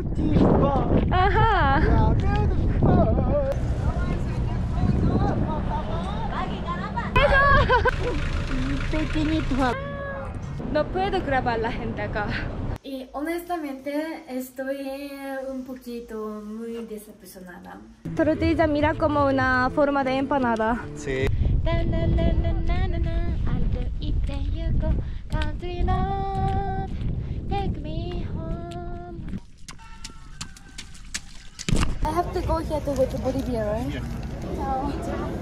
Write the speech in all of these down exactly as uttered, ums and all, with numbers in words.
Ajá. No puedo grabar la gente acá. Y honestamente estoy un poquito muy decepcionada. Tortilla mira como una forma de empanada. Sí. I have to go here to go to Bolivia, right? Chao.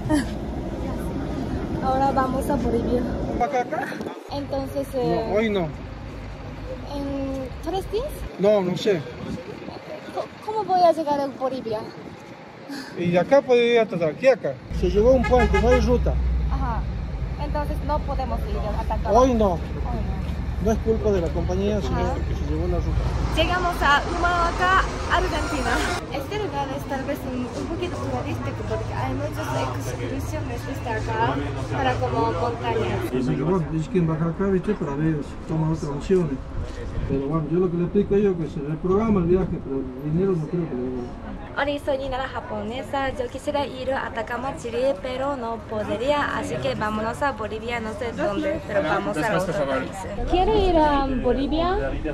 Ahora vamos a Bolivia. ¿Acá, acá? Entonces, eh, No, hoy no. ¿en tres días? No, no sé. Co- ¿Cómo voy a llegar a Bolivia? Y de acá puede ir hasta aquí, acá. Se llegó a un puente, no hay ruta. Ajá. Entonces no podemos ir hasta acá. Hoy no. Hoy no. No es culpa de la compañía, sino Ajá. que se llevó la ruta. Llegamos a Humahuaca, Argentina. Este lugar es tal vez un, un poquito turístico porque hay muchas excursiones desde acá para como montañas. Pero bueno, dice que bajar acá, viste, para ver si toma otras opciones. Pero bueno, yo lo que le explico a ellos es que se reprograma el viaje, pero el dinero no creo que le den. Hola, soy Nina japonesa. Yo quisiera ir a Atacama, Chile, pero no podría, así que vámonos a Bolivia, no sé dónde, pero vamos a otro país. ¿Quiere ir a Bolivia?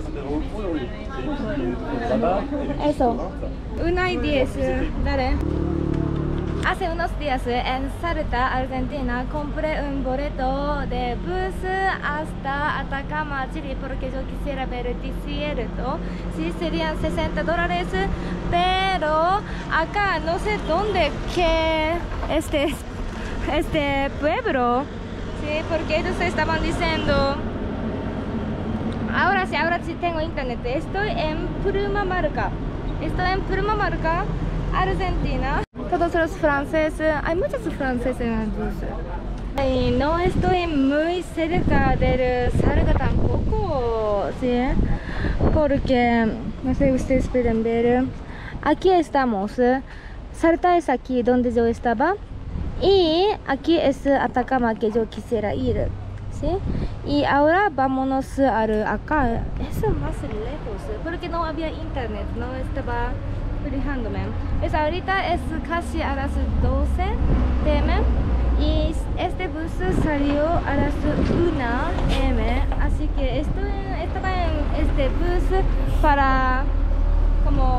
Eso. Una y diez, dale. Hace unos días en Salta, Argentina, compré un boleto de bus hasta Atacama, Chile, porque yo quisiera ver el desierto. Sí, serían sesenta dólares, pero acá no sé dónde que este, este pueblo, sí, porque ellos estaban diciendo. Ahora sí, ahora sí tengo internet. Estoy en Purmamarca. Estoy en Purmamarca, Argentina. Todos los franceses, hay muchos franceses en el bus. Y no estoy muy cerca del Salta tampoco, ¿sí? Porque, no sé, ustedes pueden ver. Aquí estamos. Salta es aquí donde yo estaba. Y aquí es Atacama que yo quisiera ir, ¿sí? Y ahora vámonos a acá. Es más lejos, porque no había internet, no estaba fijándome. Es ahorita es casi a las doce de eme y este bus salió a las una de eme, así que estoy, estaba en este bus para como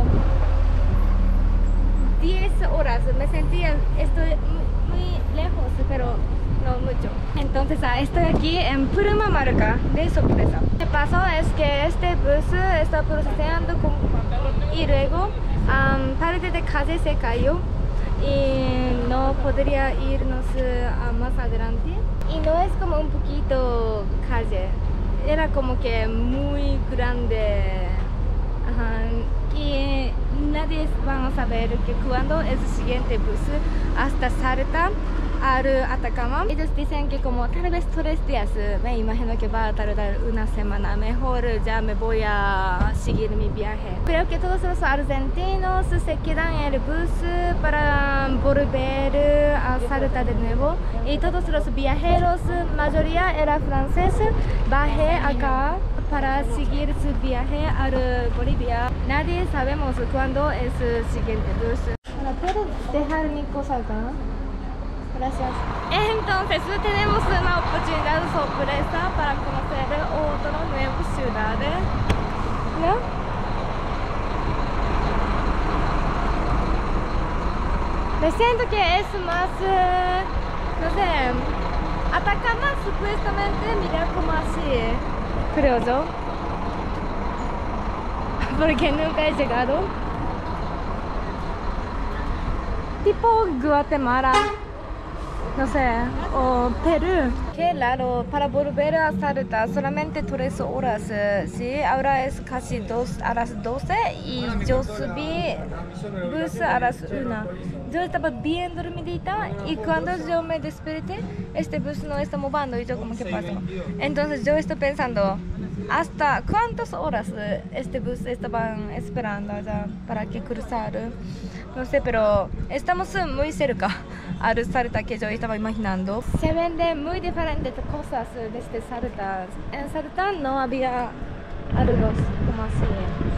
diez horas. Me sentía, estoy muy lejos, pero no mucho. Entonces ah, estoy aquí en Purmamarca de sorpresa. Lo que pasó es que este bus está procesando con, y luego Um, parte de calle se cayó y no podría irnos uh, más adelante. Y no es como un poquito calle, era como que muy grande. Ajá. Y nadie va a saber que cuando es el siguiente bus hasta Salta al Atacama. Ellos dicen que como tal vez tres días, me imagino que va a tardar una semana. Mejor ya me voy a seguir mi viaje. Creo que todos los argentinos se quedan en el bus para volver a Salta de nuevo. Y todos los viajeros, mayoría era francés, bajé acá para seguir su viaje a Bolivia. Nadie sabemos cuándo es el siguiente bus. ¿Puedo dejar mi cosa acá? Gracias. Entonces tenemos una oportunidad sorpresa para conocer otra nueva ciudad, ¿no? Me siento que es más, eh, no sé, Atacama supuestamente mira como así, creo yo, porque nunca he llegado. Tipo Guatemala. No sé, o Perú. Qué raro, para volver a Salta solamente tres horas, sí, ahora es casi dos, a las doce y yo subí bus a las una. Yo estaba bien dormidita y cuando yo me desperté, este bus no está moviendo y yo como, ¿qué pasó? Entonces yo estoy pensando, ¿hasta cuántas horas este bus estaban esperando allá para que cruzar? No sé, pero estamos muy cerca al Salta que yo estaba imaginando. Se venden muy diferentes cosas desde Salta. En Salta no había algo como así.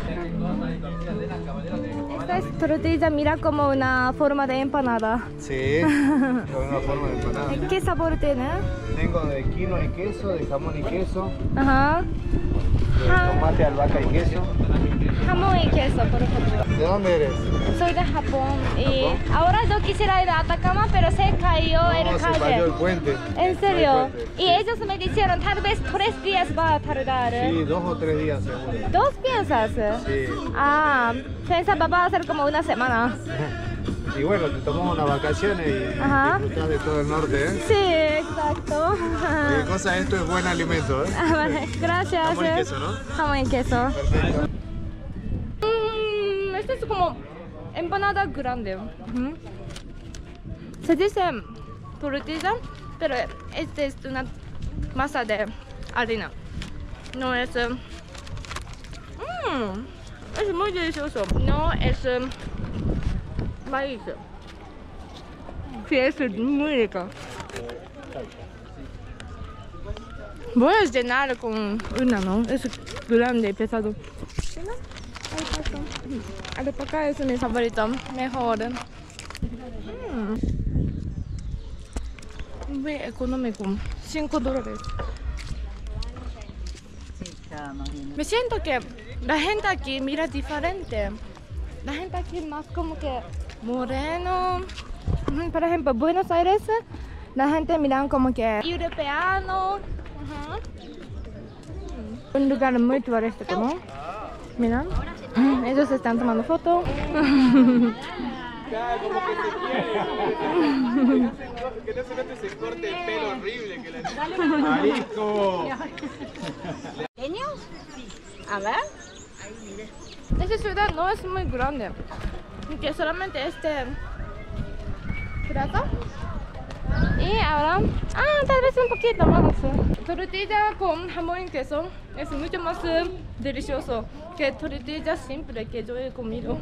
Esta es tortilla, mira como una forma de empanada. Sí, con una forma de empanada. ¿Qué sabor tiene? Tengo de quinoa y queso, de jamón y queso, Ajá. de tomate, albahaca y queso. Jamón y queso, por ejemplo. ¿De dónde eres? Soy de Japón y ¿Japón? ahora yo quisiera ir a Atacama, pero se cayó No, el se calle. cayó el puente. ¿En serio? El puente, Y sí. ellos me dijeron, tal vez tres días va a tardar. Sí, dos o tres días seguro. ¿Dos piensas? Sí. Ah, pensaba va a ser como una semana. Y bueno, te tomamos unas vacaciones y Ajá. disfrutás de todo el norte, ¿eh? Sí, exacto. Cualquier cosa, esto es buen alimento, ¿eh? Ah, vale, gracias. Jamón y queso, ¿no? Jamón y queso. Perfecto. Mm, este es como empanada grande. Ujú. Se dice tortilla, pero este es una masa de harina. No es... eh, mm, es muy delicioso. No es eh, maíz. Sí, es muy rico. Voy a llenar con una, ¿no? Es grande y pesado. Alpaca es mi favorito, mejor. Mm. Muy económico, cinco dólares. Me siento que la gente aquí mira diferente. La gente aquí más como que moreno. Ujú, por ejemplo, Buenos Aires, la gente mira como que europeano. Ujú. Un lugar muy turístico, ¿no? Mira, ellos están tomando fotos. Que no se note ese corte de pelo horrible que le ¡Marisco! ¿Pequeños? A ver. Esta ciudad no es muy grande. Que solamente este plato. Y ahora, ah, tal vez un poquito más. Tortilla con jamón y queso es mucho más eh, delicioso que tortilla simple que yo he comido.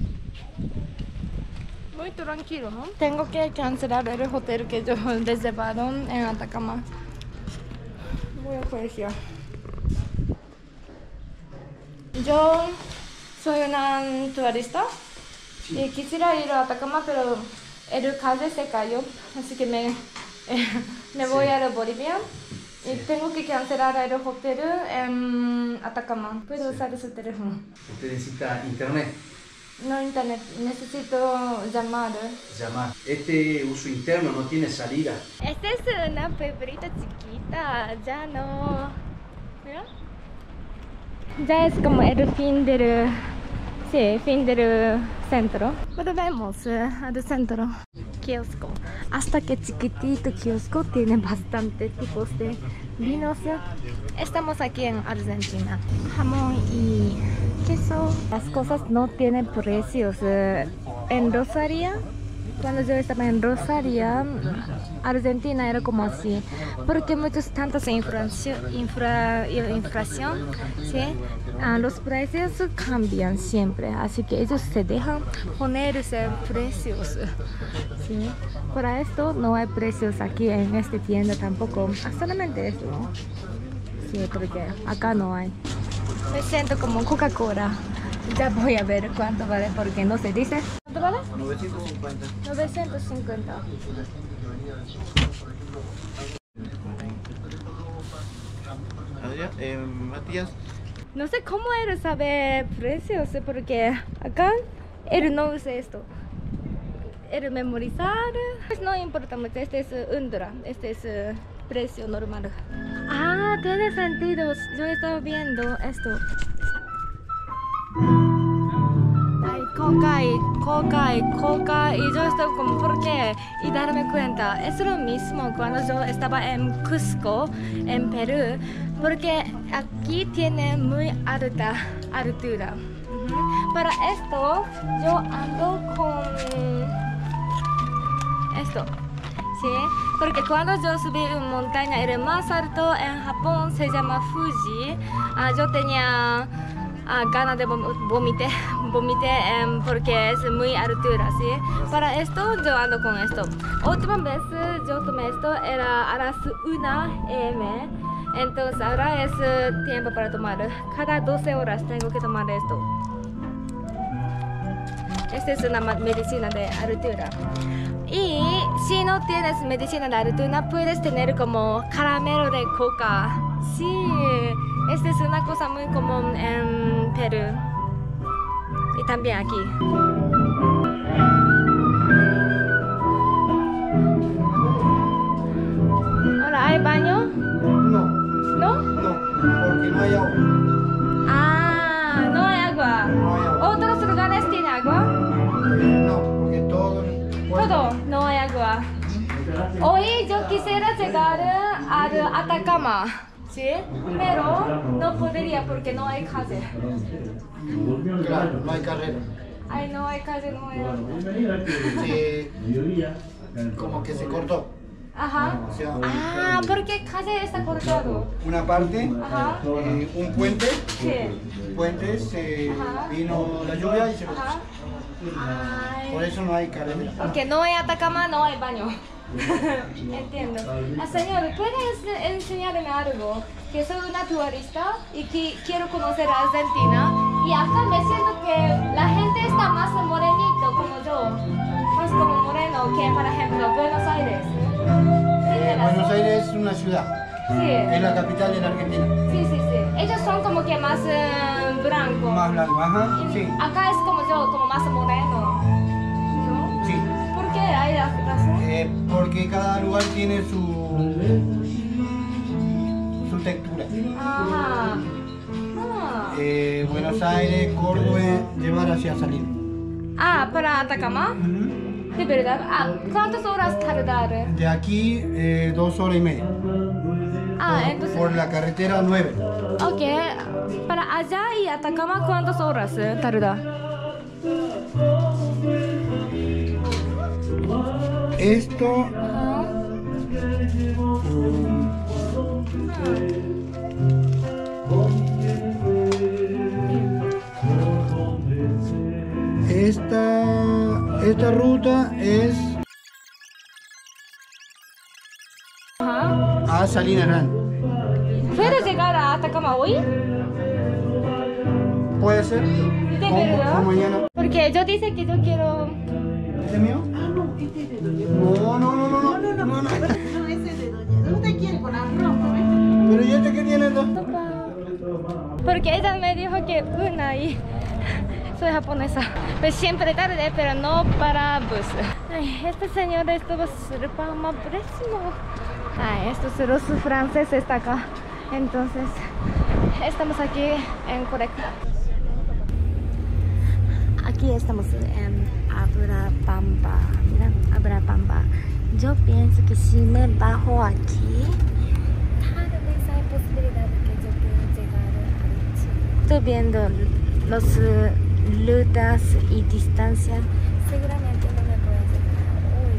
Muy tranquilo, ¿no? Tengo que cancelar el hotel que yo reservaron en Atacama. Voy a Croacia. Yo soy una turista y quisiera ir a Atacama, pero el calle se cayó, así que me, eh, me voy a Bolivia y tengo que cancelar el hotel en Atacama. ¿Puedo usar su teléfono? Usted necesita internet, No internet, necesito llamar. llamar. Este uso interno no tiene salida. Esta es una peperita chiquita, ya no. ¿Mira? Ya es como el fin del, sí, fin del centro. Volvemos eh, al centro. Kiosco. Hasta que chiquitito kiosco tiene bastante tipos de vinos. Estamos aquí en Argentina. Jamón y queso. Las cosas no tienen precios. Eh, En Rosario, cuando yo estaba en Rosario, Argentina era como así, porque muchos tantos inflación, infra, inflación, ¿sí? Ah, los precios cambian siempre, así que ellos se dejan ponerse precios, ¿sí? Para esto no hay precios aquí en esta tienda tampoco, ah, solamente esto, ¿no? Sí, porque acá no hay. Me siento como Coca-Cola. Ya voy a ver cuánto vale porque no se dice. ¿Cuánto vale? novecientos cincuenta. novecientos cincuenta. Adrián, eh, Matías. No sé cómo él sabe precios porque acá él no usa esto. Él memorizar, pues no importa mucho. Este es un dólar, este es uh, precio normal. Ah, tiene sentido. Yo estaba viendo esto. Hay coca y coca y coca y yo estaba como ¿por qué? Y darme cuenta, es lo mismo cuando yo estaba en Cusco, en Perú, porque aquí tiene muy alta altura. Uh-huh. Para esto yo ando con esto, ¿sí? Porque cuando yo subí una montaña, el más alto en Japón se llama Fuji, ah, yo tenía Ah, ganas de vomité, vomité um, porque es muy altura, ¿sí? Para esto yo ando con esto. Última vez yo tomé esto era a las una eme Entonces ahora es eh, tiempo para tomar. Cada doce horas tengo que tomar esto. Esta es una medicina de altura. Y si no tienes medicina de altura, puedes tener como caramelo de coca. Sí, esta es una cosa muy común en Perú. Y también aquí. Hola, ¿hay baño? No, ¿No? no, porque no hay agua. Ah, no hay agua. No hay agua. ¿Otros lugares tienen agua? No, porque todo. Todo, no hay agua. Hoy yo quisiera llegar al Atacama, ¿sí? Pero no podría porque no hay calle. Claro, no hay carrera. Ay, no hay calle, no hay agua. Se, como que se cortó. Ajá. O sea, Ah, porque calle está cortado. una parte, Ajá. eh, un puente, Sí. puente, se Ajá. vino la lluvia y se cortó. Ajá. Por Ay. eso no hay carretera. Porque no hay Atacama, no hay baño. Entiendo. Ah, señor, ¿puedes enseñarme algo? Que soy una turista y que quiero conocer Argentina. Y acá me siento que la gente está más morenito como yo. Más como moreno que, por ejemplo, Buenos Aires. Eh, Buenos Aires es una ciudad, Sí. es la capital de la Argentina. Sí, sí, sí. Ellos son como que más eh, blancos. Más blanco, ajá, Y sí, acá es como yo, como más moreno. ¿No? sí. ¿Por qué? ¿Hay razón? Eh, porque cada lugar tiene su, su textura. Ajá. Ah. Eh, Buenos Aires, Córdoba, llevar hacia Salinas. Ah, para Atacama. De verdad. Ah, ¿cuántas horas tardar? De aquí, eh, dos horas y media. Ah, entonces. Por la carretera nueve. Ok. Para allá y Atacama, ¿cuántas horas eh, tarda? Esto, Ajá. esta, esta ruta es Ajá. a Salinas Grande. ¿Puedo llegar a Atacama hoy? Puede ser. ¿De O- verdad? o mañana. Porque yo dice que yo quiero. ¿Este es mío? No, no, no, no, no, no, no, no. No, ese es de doña. Usted quiere con arroz, ¿no? Pero ¿y este qué tiene? dos? Porque ella me dijo que una y soy japonesa. Pues siempre tarde, pero no para bus. Ay, este señor estuvo súper amabilísimo. Ay, estos los franceses están acá. Entonces, estamos aquí en Corecta. Aquí estamos en Abrapamba. Mira, Abrapamba. Yo pienso que si me bajo aquí, tal vez hay posibilidad de que yo pueda llegar a Chile. Estoy viendo las uh, rutas y distancias. Seguramente no me puedo llegar hoy.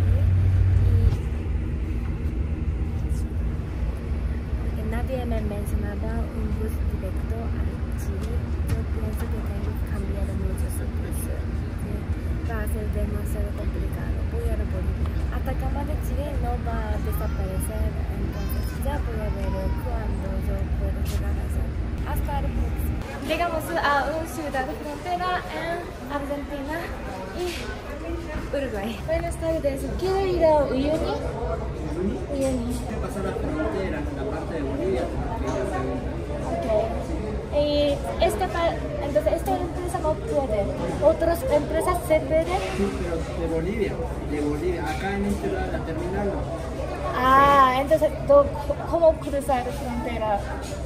Y nadie me mencionaba un bus directo a Chile. Yo pienso que tengo que cambiar mucho su bus. ¿Sí? Va a ser demasiado complicado. Voy a Bolivia. Atacama de Chile no va a desaparecer. Entonces ya voy a ver cuándo yo puedo llegar allá. Hasta el próximo. Llegamos a una ciudad frontera en Argentina y Uruguay. Buenas tardes. Quiero ir a Uyuni. Uyuni. Pasar la frontera, la parte de Bolivia. Okay. Y esta, pa- entonces esta empresa no puede. ¿Otras empresas se pueden? Sí, pero de Bolivia, de Bolivia. Acá en este lado, la terminal no. Ah, entonces ¿tú- ¿cómo cruzar la frontera?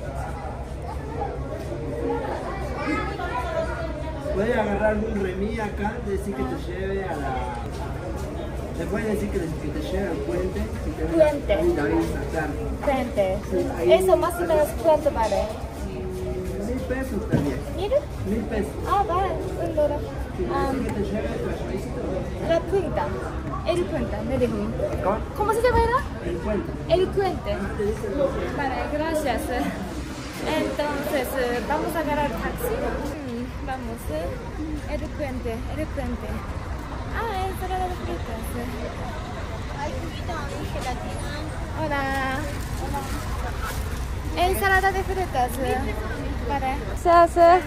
Puedes agarrar algún remis acá, decir que te lleve a la... Te puedes decir que te, que te lleve al puente. Si te Puente. Ahí te avisa, claro. Frente. Sí, ahí- Eso más o menos cuánto vale. Mil pesos también. Mira. Mil pesos. Ah, vale, un dólar. Si te Ah, dice que te lleve a tu la punta. El puente, me dijo. ¿Cómo? ¿Cómo se llama? El puente. El puente. Te dice lo que... Vale, gracias. Entonces, eh, vamos a agarrar taxi. Mm, vamos, eh. El puente, el puente. Ah, es para las fritas. Hola. Ensalada de frutas. Vale. Se hace. Ajá.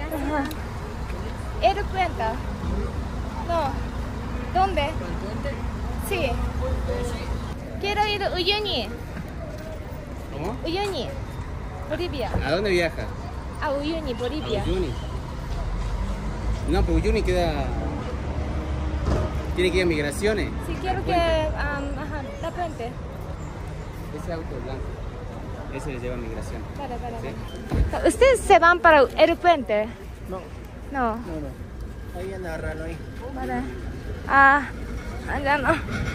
¿El puente? No. ¿Dónde? Sí. Quiero ir a Uyuni. ¿Cómo? Uyuni. Bolivia. ¿A dónde viaja? A Uyuni, Bolivia. A Uyuni. No, pero Uyuni queda... Tiene que ir a migraciones. Sí, quiero que... Um, ajá, la puente. Ese auto blanco. Ese le lleva a migración. Vale, vale, ¿Sí? vale. ¿Ustedes se van para el puente? No, No. no, no. Ahí anda raro ahí. Vale. Ah, ya no.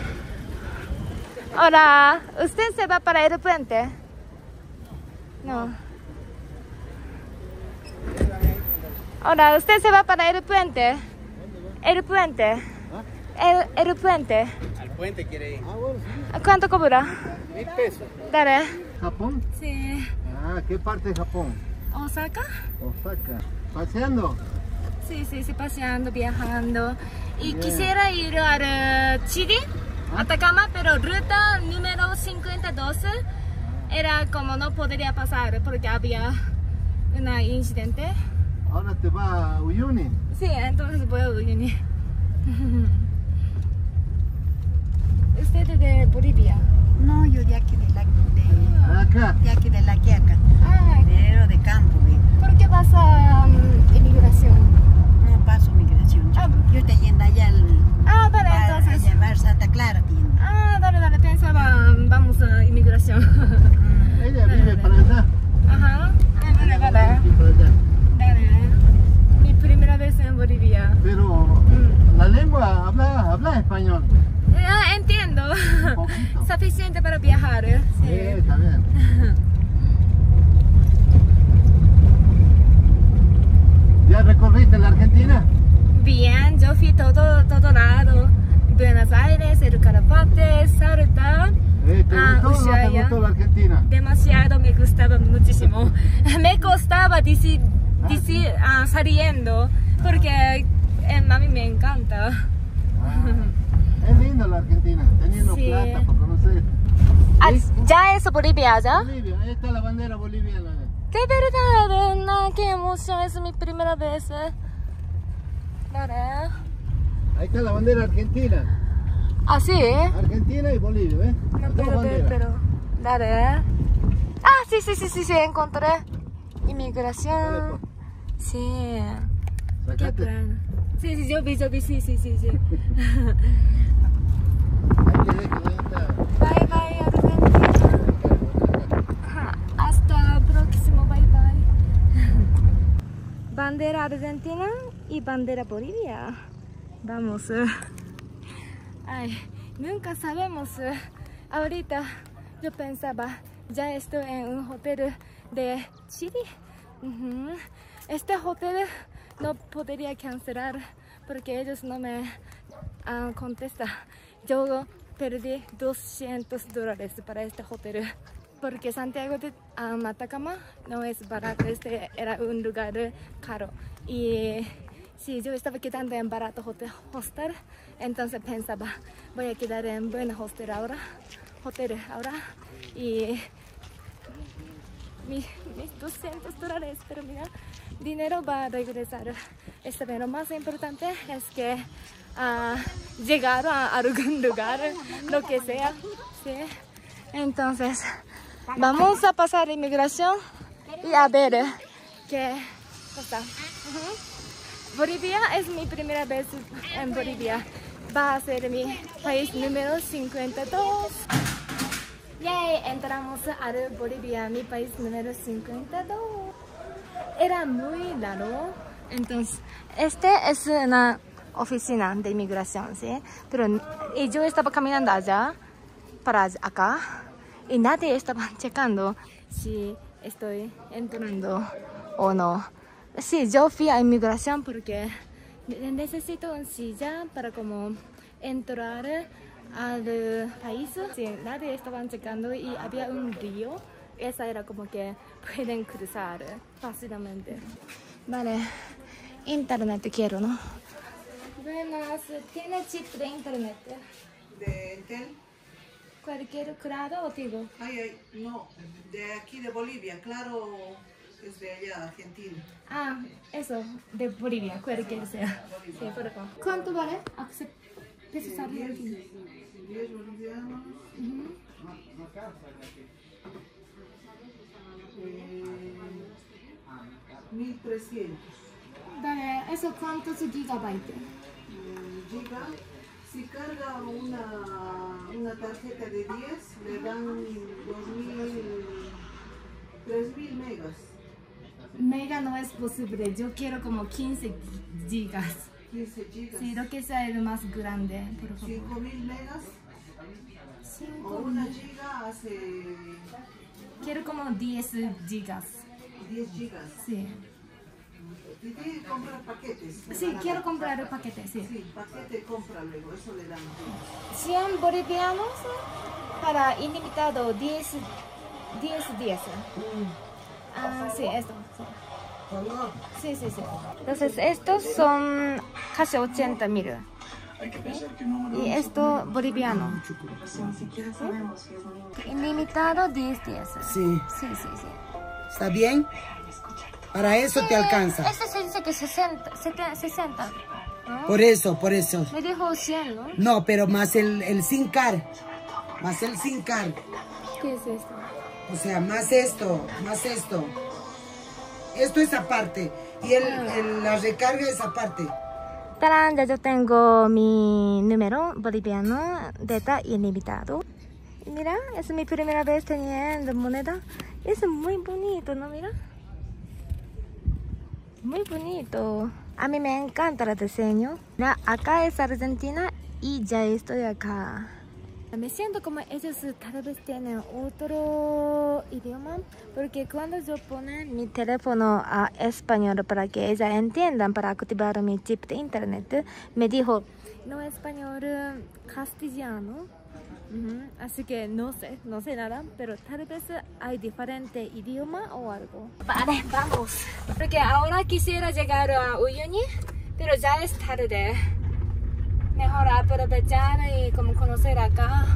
Hola, ¿usted se va para el puente? No. Hola, ¿usted se va para el puente? El puente. El, el puente. Al puente quiere ir. Ah, bueno, sí. ¿Cuánto cobra? Mil pesos. Dale. ¿Japón? Sí. Ah, ¿qué parte de Japón? ¿Osaka? Osaka. ¿Paseando? Sí, sí, sí, paseando, viajando. Y bien. Quisiera ir a Chile, ¿ah? Atacama, pero ruta número cincuenta y dos era como no podría pasar porque había un incidente. Ahora te va a Uyuni. Sí, entonces voy a Uyuni. ¿Usted es de Bolivia? No, yo de aquí de la... De, Acá. de aquí de la Quiaca. Ah, Pero de campo, ¿eh? ¿por qué vas a um, inmigración? No paso migración. Yo, Ah. yo estoy yendo allá al... Ah, vale, para entonces. llevar Santa Clara, tiene. Ah, dale, dale, pensaba, um, vamos a inmigración. Ella vive para allá. Ajá, ah, vale, vale. Aquí para allá. Dale. Mi primera vez en Bolivia. Pero Mm. la lengua, habla, habla español. Ah, entiendo. Un poquito. Suficiente para viajar. ¿eh? Sí, Sí. está bien. ¿Ya recorriste la Argentina? Bien, yo fui todo, todo lado. Buenos Aires, El Calafate, Salta. Eh, ¿Te Ah, gustó o no te Ushuaia. gustó la Argentina? Demasiado, me gustaba muchísimo. Me costaba decir, decir, ah, saliendo porque eh, a mí me encanta. Ah, es lindo la Argentina, teniendo Sí. plata para conocer. Ah, ¿ya es Bolivia, ya? Bolivia, ahí está la bandera boliviana. ¡Qué verdad! No, ¡qué emoción! Es mi primera vez. ¿eh? Dale. Ahí está la bandera argentina. ¿Ah, sí? Argentina y Bolivia, ¿ves? No Las dos puedo ver, banderas. pero... Dale. Ah, sí, sí, sí, sí, sí, encontré. Inmigración. Sí. Qué Sacate. plan. Sí, sí, yo vi, yo vi, sí, sí, sí, sí. Ahí te dejo, ahí está. Bye, bye, Argentina. Ajá, hasta el próximo, bye, bye. Bandera Argentina y bandera Bolivia. Vamos. eh. Ay, nunca sabemos. eh. Ahorita yo pensaba, ya estoy en un hotel de Chile. Ujú. Este hotel no podría cancelar porque ellos no me uh, contestan. Yo perdí doscientos dólares para este hotel porque Santiago de um, Atacama no es barato, este era un lugar caro y sí, yo estaba quedando en barato hotel, hostel, entonces pensaba voy a quedar en buen hostel ahora, hotel ahora y mi, mis doscientos dólares, pero mira, dinero va a regresar. Esta vez lo más importante es que uh, llegar a algún lugar, lo que sea, ¿sí? Entonces, vamos a pasar inmigración y a ver qué pasa. Uh-huh. Bolivia es mi primera vez en Bolivia. Va a ser mi país número cincuenta y dos. Yay, entramos a Bolivia, mi país número cincuenta y dos. Era muy raro. Entonces, este es una oficina de inmigración, ¿sí? Pero y yo estaba caminando allá, para acá, y nadie estaba checando si estoy entrando o no. Sí, yo fui a inmigración porque necesito una silla para como entrar al país. Sí, nadie estaba checando y había un río. Esa era como que pueden cruzar fácilmente. Vale, internet quiero, ¿no? Buenas, ¿tiene chip de internet? ¿De Entel? ¿Cualquier claro o digo? Ay, ay, no, de aquí de Bolivia, claro, es de allá, Argentina. Ah, eso, de Bolivia, cualquier sea. Sí, por favor. ¿Cuánto vale? Pesos argentinos. diez bolivianos. Ujú. Eh, mil trescientos. Dale, ¿eso cuántos gigabytes? Eh, giga. Si carga una, una tarjeta de diez, le dan dos mil, tres mil megas. Mega no es posible, yo quiero como quince gigas. quince gigas. Sí, lo que sea el más grande, por favor. cinco mil megas o Cinco una mil. giga hace Quiero como diez gigas. diez gigas. Sí. Y tiene que comprar paquetes. Sí, quiero comprar el paquete, sí. Sí, paquete compra luego, eso le dan. cien bolivianos para ilimitado diez, diez, diez. Ah, sí, esto. Sí, sí, sí. Entonces, estos son casi ochenta mil. Y esto boliviano. ¿Sí? Ilimitado diez, diez. Sí. Sí, sí, sí. ¿Está bien? Para eso te alcanza. Este se dice que sesenta, setenta, sesenta. ¿No? Por eso, por eso. Me dijo cien, ¿no? No, pero más el, el SIM card. Más el SIM card. ¿Qué es esto? O sea, más esto, más esto. Esto es aparte. Y el, el- la recarga es aparte. Tarán, ya yo tengo mi número boliviano, data ilimitado. Y mira, es mi primera vez teniendo moneda. Es muy bonito, ¿no? Mira. Muy bonito. A mí me encanta el diseño. Mira, acá es Argentina y ya estoy acá. Me siento como ellos tal vez tienen otro idioma, porque cuando yo pongo mi teléfono a español para que ellas entiendan, para activar mi chip de internet, me dijo, no español, castellano. Ujú, así que no sé, no sé nada, pero tal vez hay diferente idioma o algo. Vale, vamos. Porque ahora quisiera llegar a Uyuni, pero ya es tarde. Mejor aprovechar y como conocer acá.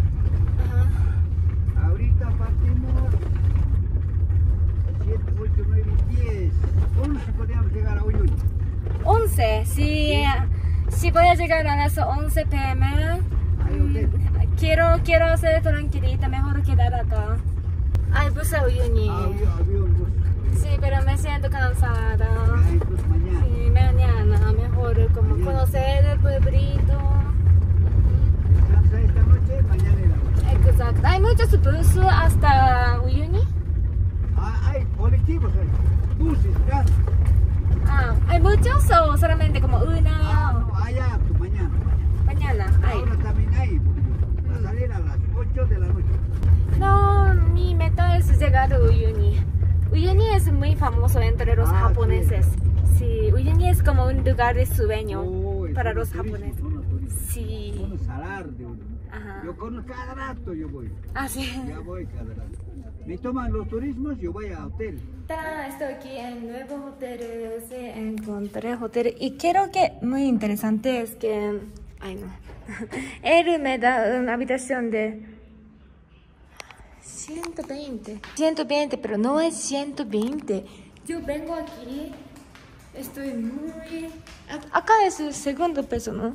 Ajá. Ahorita partimos siete, ocho, nueve, diez, once podríamos llegar a Uyuni. once, si, si voy a llegar a las once pe eme, Hay hotel. quiero, quiero ser tranquilita, mejor quedar acá. Ay, bus a Uyuni. Avión, avión, bus. Sí, pero me siento cansada. Ay, pues mañana. Sí, mañana, mejor como Mañana. conocer el pueblito. Descansa esta noche, mañana en la noche. Exacto. Hay muchos buses hasta Uyuni. Ah, hay colectivos, hay buses, claro. Ah, ¿hay muchos o solamente como una? Ah, o- no, allá, pues mañana, mañana. Mañana hay. Ahora también hay, porque va a salir a las ocho de la noche. No, mi meta es llegar a Uyuni. Uyuni es muy famoso entre los Ah, japoneses. Sí, Uyuni es como un lugar de sueño Oh, para son los turismo, japoneses. son los turistas. Sí. Son los salar de uno. Ajá. Yo con cada rato yo voy. Ah, sí. Ya voy cada rato. Me toman los turismos, yo voy a hotel. Ta, Estoy aquí en nuevo hotel, sí, encontré hotel y creo que muy interesante es que, ay no, él me da una habitación de ciento veinte, ciento veinte, pero no es ciento veinte. Yo vengo aquí, estoy muy, a- acá es el segundo peso, ¿no?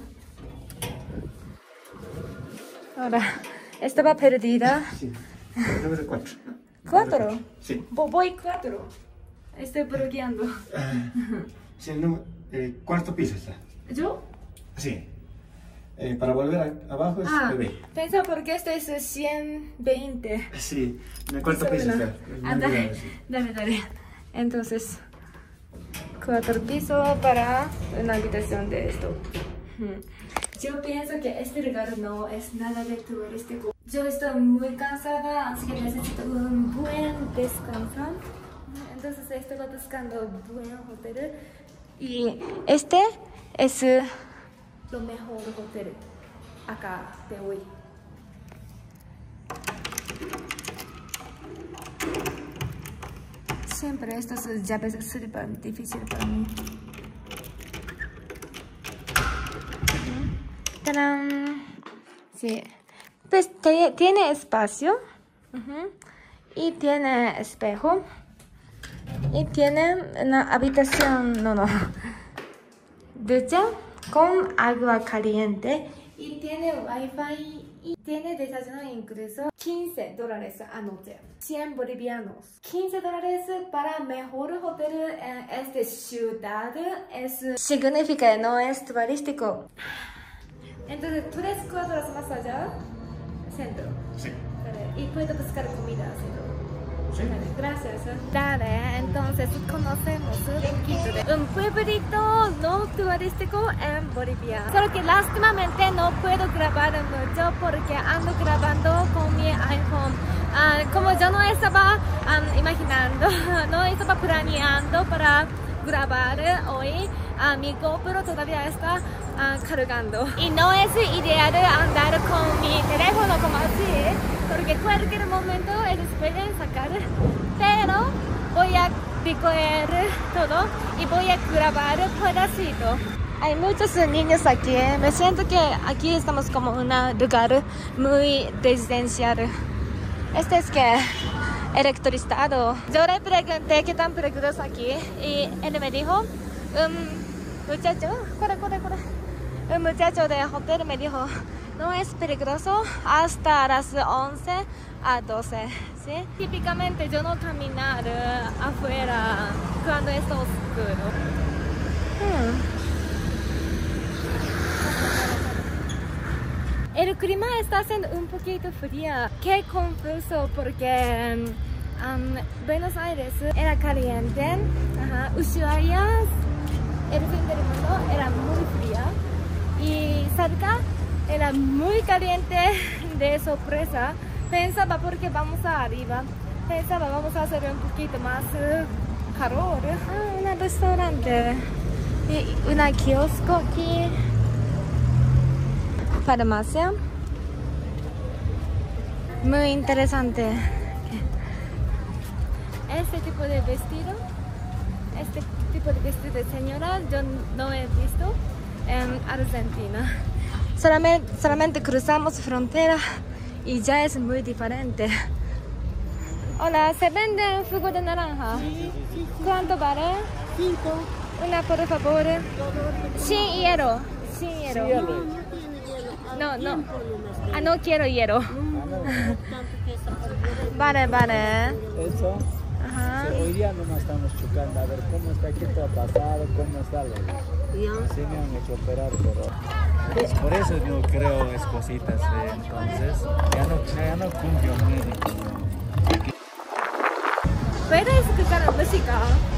Ahora, estaba perdida. Sí, el número cuatro. Cuatro. Sí. Vo- Voy cuatro. Estoy bloqueando. Sí, el número, el cuarto piso está. ¿Yo? Sí. Eh, para volver a- abajo es Ah, bebé. pensaba porque esto es ciento veinte. Sí, en el cuarto piso está. Ah, dale, dale, dale. Entonces, cuatro pisos para una habitación de esto. Hmm. Yo pienso que este lugar no es nada de turístico. Yo estoy muy cansada, así que necesito un buen descanso. Entonces estoy buscando un buen hotel. Y este es eh, lo mejor hotel acá de hoy. Siempre estas llaves es súper difícil para mí. ¡Tarán! Sí, Pues te- tiene espacio. Uh-huh. Y tiene espejo. Y tiene una habitación, no, no. Ducha con agua caliente. Y tiene wifi. Y tiene desayuno incluso quince dólares a noche. cien bolivianos. quince dólares para mejor hotel en esta ciudad. Es, significa no es turístico. Entonces, tres cuadras más allá, centro. Sí. Vale. Y puedo buscar comida, centro. Sí. Vale, gracias. Dale, entonces conocemos un poquito de un pueblito no turístico en Bolivia. Solo que lástimamente no puedo grabar mucho porque ando grabando con mi iPhone. Uh, como yo no estaba um, imaginando, no estaba planeando para grabar hoy, uh, mi GoPro todavía está uh, cargando. Y no es ideal andar con mi teléfono como así, porque cualquier momento ellos pueden sacar. Pero voy a recoger todo y voy a grabar pedacito. Hay muchos niños aquí. Me siento que aquí estamos como un lugar muy residencial. Este es que electrificado. Yo le pregunté qué tan peligroso aquí y él me dijo, un muchacho, corre, corre, corre. Un muchacho de hotel me dijo, no es peligroso hasta las once a doce, ¿sí? Típicamente yo no caminar afuera cuando está oscuro. Hmm. El clima está haciendo un poquito frío. Qué confuso porque um, Buenos Aires era caliente. Ajá. Ushuaia, el fin del mundo, era muy fría. Y Salta era muy caliente de sorpresa. Pensaba porque vamos a arriba. Pensaba vamos a hacer un poquito más uh, calor. Ah, un restaurante. Y una kiosco aquí. Farmacia. Muy interesante. Este tipo de vestido, este tipo de vestido de señora, yo no he visto en Argentina. Solamente, solamente cruzamos frontera y ya es muy diferente. Hola, ¿se vende jugo de naranja? Sí, sí, ¿Cuánto vale? cinco. Una, por favor. Sin hielo. Sin hielo. No, no tiene hielo. Al No, no. tiempo nomás. Ah, no quiero hielo. No, no, tanto que está por Vale, vale. Eso, Ajá. sí, hoy día nomás estamos chocando a ver cómo está, qué te ha pasado, cómo está. Ya. Sí me han hecho operar, pero pues por eso yo creo es cositas, eh, entonces ya no, ya no confío en médico. ¿Puedes escuchar la música?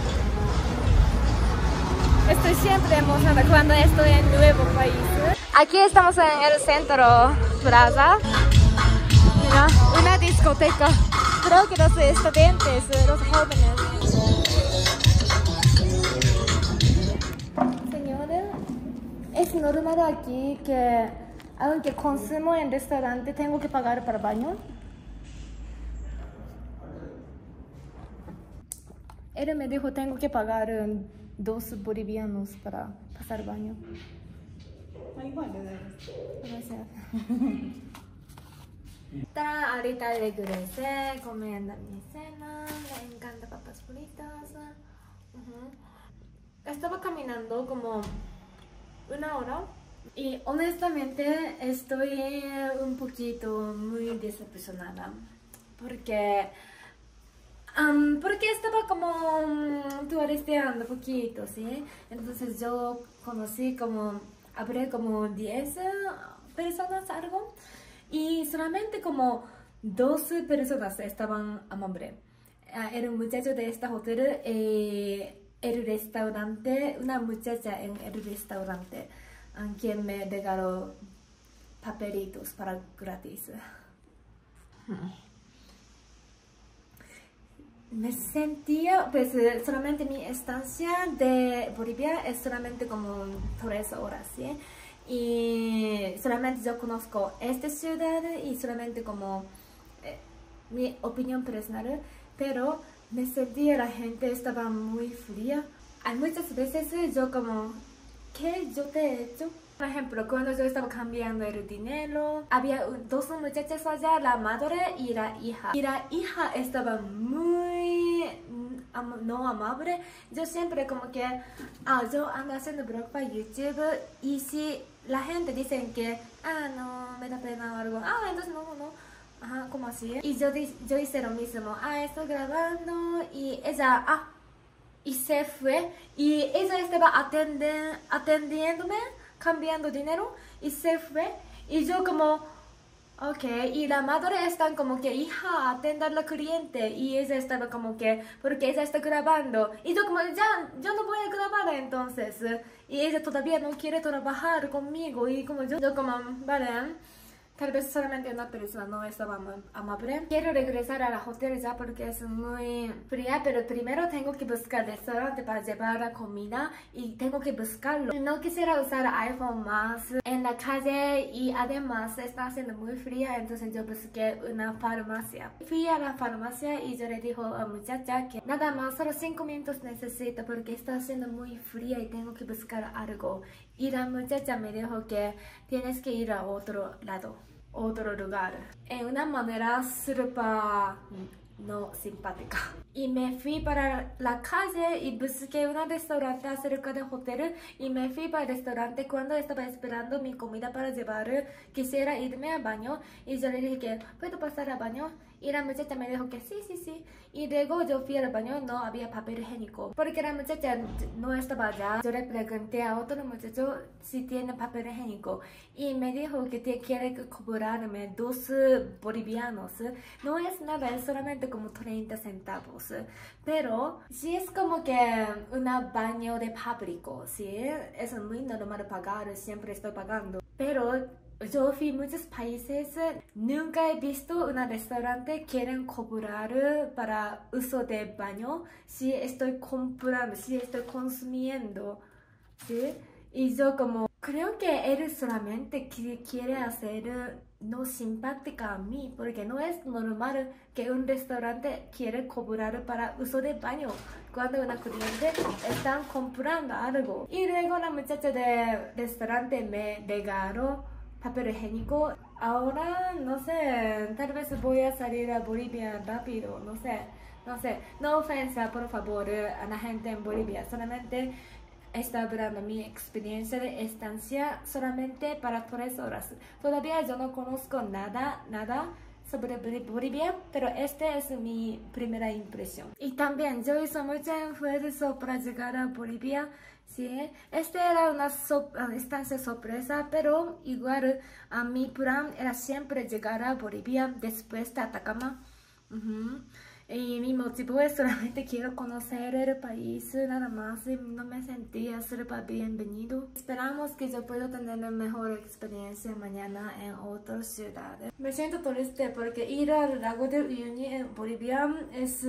Estoy siempre emocionada cuando estoy en un nuevo país. Aquí estamos en el centro Plaza. Mira, una discoteca. Creo que los estudiantes, los jóvenes. Señora, ¿es normal aquí que aunque consumo en restaurante tengo que pagar para baño? Él me dijo tengo que pagar um, dos bolivianos para pasar baño. Gracias. Está ahorita regresé comiendo mi cena. Me encanta papas fritas. Uh-huh. Estaba caminando como una hora y honestamente estoy un poquito muy decepcionada porque Um, porque estaba como um, turisteando un poquito, ¿sí? Entonces yo conocí como, hablé como diez personas, algo, y solamente como dos personas estaban amables. Uh, era un muchacho de este hotel, eh, el restaurante, una muchacha en el restaurante, um, quien me regaló papelitos para gratis. Hmm. Me sentía, pues solamente mi estancia de Bolivia es solamente como tres horas, ¿sí? Y solamente yo conozco esta ciudad y solamente como eh, mi opinión personal, pero me sentía la gente estaba muy fría. Hay muchas veces yo como ¿qué yo te he hecho? Por ejemplo, cuando yo estaba cambiando el dinero, había dos muchachas allá, la madre y la hija. Y la hija estaba muy am no amable. Yo siempre como que, ah, yo ando haciendo blog para YouTube y si la gente dice que, ah, no, me da pena o algo, ah, entonces no, no. Ajá, ¿cómo así? Y yo, yo hice lo mismo, ah, estoy grabando y ella, ah, y se fue y ella estaba atenden, atendiéndome, cambiando dinero y se fue y yo como, ok, y la madre está como que, hija, atenda al cliente y ella estaba como que, porque ella está grabando y yo como, ya, yo no voy a grabar entonces y ella todavía no quiere trabajar conmigo y como yo, yo como, vale. Tal vez solamente una persona no estaba amable. Quiero regresar a la hotel ya porque es muy fría, pero primero tengo que buscar restaurante para llevar la comida y tengo que buscarlo. No quisiera usar iPhone más en la calle y además está haciendo muy fría, entonces yo busqué una farmacia. Fui a la farmacia y yo le dije a la muchacha que nada más solo cinco minutos necesito porque está haciendo muy fría y tengo que buscar algo. Y la muchacha me dijo que tienes que ir a otro lado, otro lugar. En una manera súper no simpática. Y me fui para la calle y busqué un restaurante cerca del hotel y me fui para el restaurante cuando estaba esperando mi comida para llevar. Quisiera irme al baño y yo le dije que ¿puedo pasar al baño? Y la muchacha me dijo que sí, sí, sí. Y luego yo fui al baño y no había papel higiénico. Porque la muchacha no estaba allá. Yo le pregunté a otro muchacho si tiene papel higiénico. Y me dijo que te quiere cobrarme dos bolivianos. No es nada, es solamente como treinta centavos. Pero sí es como que un baño de público, ¿sí? Es muy normal pagar, siempre estoy pagando. Pero yo fui a muchos países, nunca he visto un restaurante que quieren cobrar para uso de baño si estoy comprando, si estoy consumiendo, ¿sí? Y yo como, creo que él solamente quiere hacer no simpática a mí, porque no es normal que un restaurante quiere cobrar para uso de baño cuando una cliente está comprando algo. Y luego la muchacha del restaurante me regaló papel higiénico. Ahora, no sé, tal vez voy a salir a Bolivia rápido, no sé, no sé. No ofensa, por favor, a la gente en Bolivia. Solamente está hablando mi experiencia de estancia solamente para tres horas. Todavía yo no conozco nada, nada sobre Bolivia, pero esta es mi primera impresión. Y también yo hice mucho esfuerzo para llegar a Bolivia. Sí, esta era una so estancia sorpresa, pero igual a mi plan era siempre llegar a Bolivia después de Atacama. Uh-huh. Y mi motivo es solamente quiero conocer el país nada más y no me sentía súper bienvenido. Esperamos que yo pueda tener una mejor experiencia mañana en otras ciudades. Me siento triste porque ir al lago de Uyuni en Bolivia es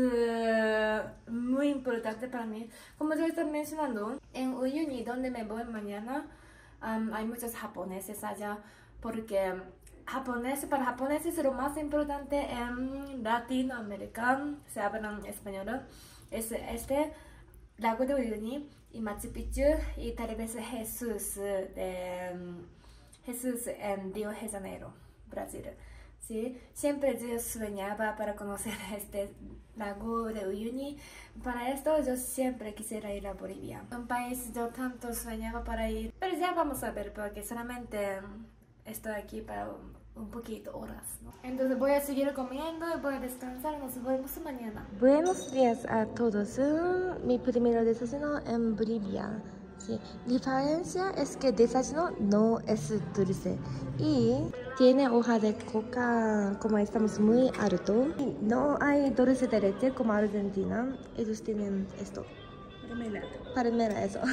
uh, muy importante para mí. Como yo estoy mencionando, en Uyuni donde me voy mañana um, hay muchos japoneses allá porque japonés, para japoneses lo más importante en Latinoamérica, se habla en español, es este lago de Uyuni y Machu Picchu y tal vez Jesús de Jesús en Río de Janeiro, Brasil. ¿Sí? Siempre yo soñaba para conocer este lago de Uyuni. Para esto yo siempre quisiera ir a Bolivia, un país yo tanto soñaba para ir, pero ya vamos a ver porque solamente estoy aquí para un, un poquito horas, ¿no? Entonces voy a seguir comiendo y voy a descansar. Nos vemos mañana. Buenos días a todos. Mi primer desayuno en Bolivia. Sí. La diferencia es que el desayuno no es dulce y tiene hoja de coca. Como estamos muy alto, no hay dulce de leche como Argentina. Ellos tienen esto. Palmera. Palmera, eso.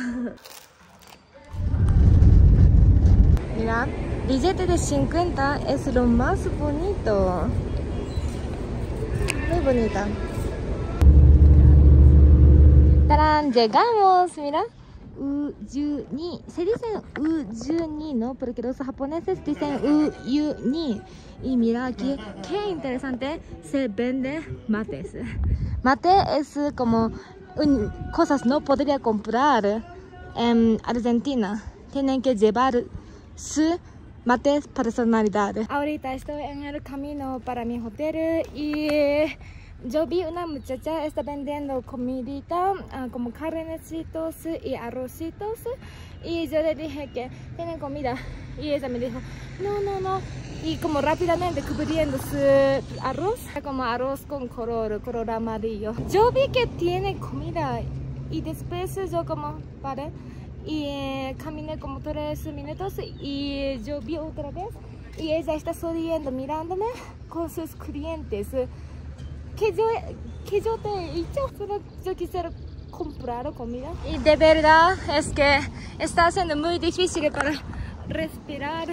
Mira, billete de cincuenta es lo más bonito. Muy bonita. ¡Tarán! Llegamos, mira. Uyuni. Se dice Uyuni, ¿no? Porque los japoneses dicen Uyuni. Y mira aquí, qué interesante. Se vende mates. Mate es como un, cosas no podría comprar en Argentina tienen que llevar su mate personalidad. Ahorita estoy en el camino para mi hotel y yo vi una muchacha está vendiendo comidita uh, como carnecitos y arrocitos y yo le dije que tienen comida y ella me dijo no, no, no y como rápidamente cubriendo su arroz como arroz con color, color amarillo. Yo vi que tiene comida y después yo como paré y eh, caminé como tres minutos y yo vi otra vez y ella está sonriendo mirándome con sus clientes que yo, que yo te he dicho, solo yo quisiera comprar comida y de verdad es que está siendo muy difícil para respirar,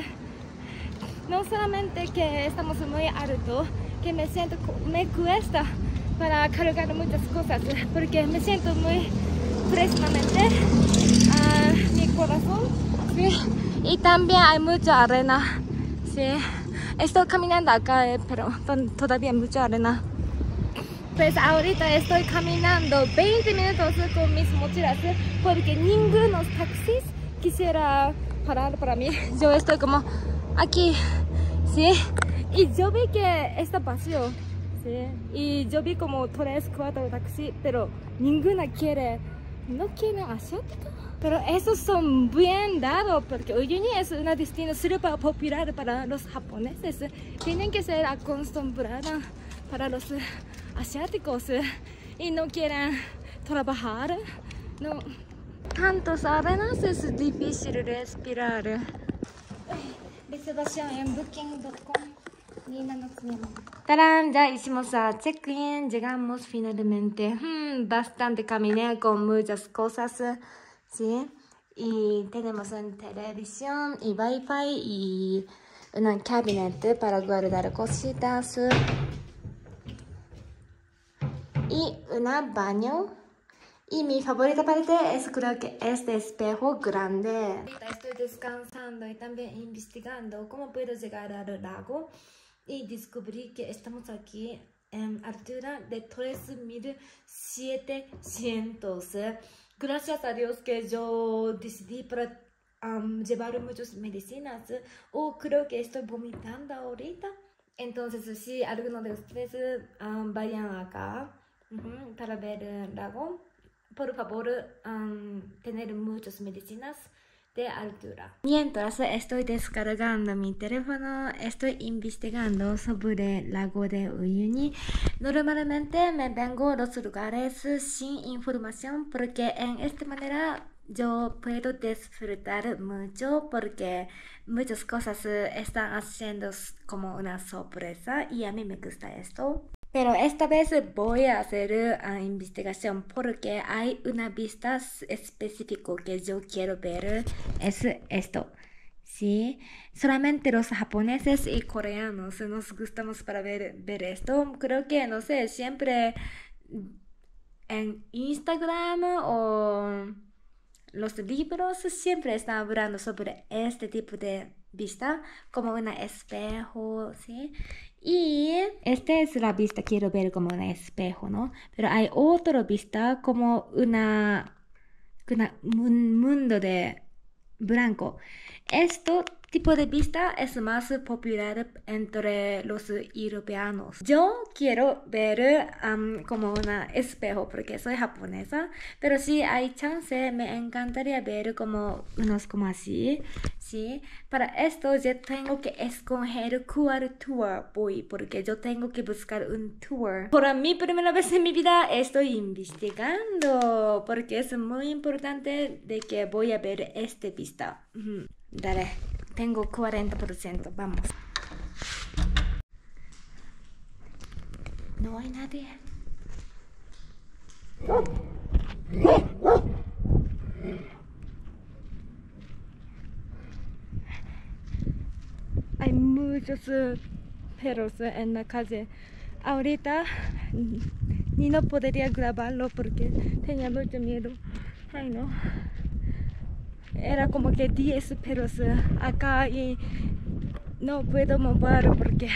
no solamente que estamos muy alto, que me siento, me cuesta para cargar muchas cosas porque me siento muy presionamente a mi corazón, ¿sí? Y también hay mucha arena, ¿sí? Estoy caminando acá, eh, pero todavía hay mucha arena. Pues ahorita estoy caminando veinte minutos con mis mochilas porque ninguno de los taxis quisiera parar para mí. Yo estoy como aquí, ¿sí? Y yo vi que está vacío, ¿sí? Y yo vi como tres, cuatro taxis, pero ninguna quiere, no quiere asiático. Pero esos son bien dados porque Uyuni es un destino súper popular para los japoneses. Tienen que ser acostumbrados para los asiáticos y no quieren trabajar. No. Tantos arenas es difícil respirar. Reservación en booking punto com. ¡Tarán! Ya hicimos a check-in, llegamos finalmente. Hmm, bastante caminé con muchas cosas, ¿sí? Y tenemos una televisión y wifi y un cabinet para guardar cositas. Y un baño. Y mi favorita parte es creo que este espejo grande. Estoy descansando y también investigando cómo puedo llegar al lago. Y descubrí que estamos aquí en altura de tres mil setecientos. Gracias a Dios que yo decidí para um, llevar muchas medicinas. O creo que estoy vomitando ahorita. Entonces si alguno de ustedes um, vayan acá uh-huh, para ver el lago, por favor um, tener muchas medicinas de altura. Mientras estoy descargando mi teléfono, estoy investigando sobre el lago de Uyuni. Normalmente me vengo a los lugares sin información porque en esta manera yo puedo disfrutar mucho porque muchas cosas están haciendo como una sorpresa y a mí me gusta esto. Pero esta vez voy a hacer una uh, investigación porque hay una vista específica que yo quiero ver, es esto, ¿sí? Solamente los japoneses y coreanos nos gustamos para ver, ver esto. Creo que, no sé, siempre en Instagram o los libros siempre están hablando sobre este tipo de vista, como un espejo, ¿sí? Y esta es la vista, quiero ver como un espejo, ¿no? Pero hay otra vista como una, una un mundo de blanco. Este tipo de vista es más popular entre los europeos. Yo quiero ver um, como un espejo porque soy japonesa, pero si hay chance me encantaría ver como unos como así, ¿sí? Para esto yo tengo que escoger cuál tour voy porque yo tengo que buscar un tour. Por mi primera vez en mi vida estoy investigando porque es muy importante de que voy a ver esta vista. Uh-huh. Dale. Tengo cuarenta por ciento, vamos. No hay nadie. Hay muchos uh, perros uh, en la calle. Ahorita ni no podría grabarlo porque tenía mucho miedo. Ay, no. Era como que diez perros acá y no puedo mover porque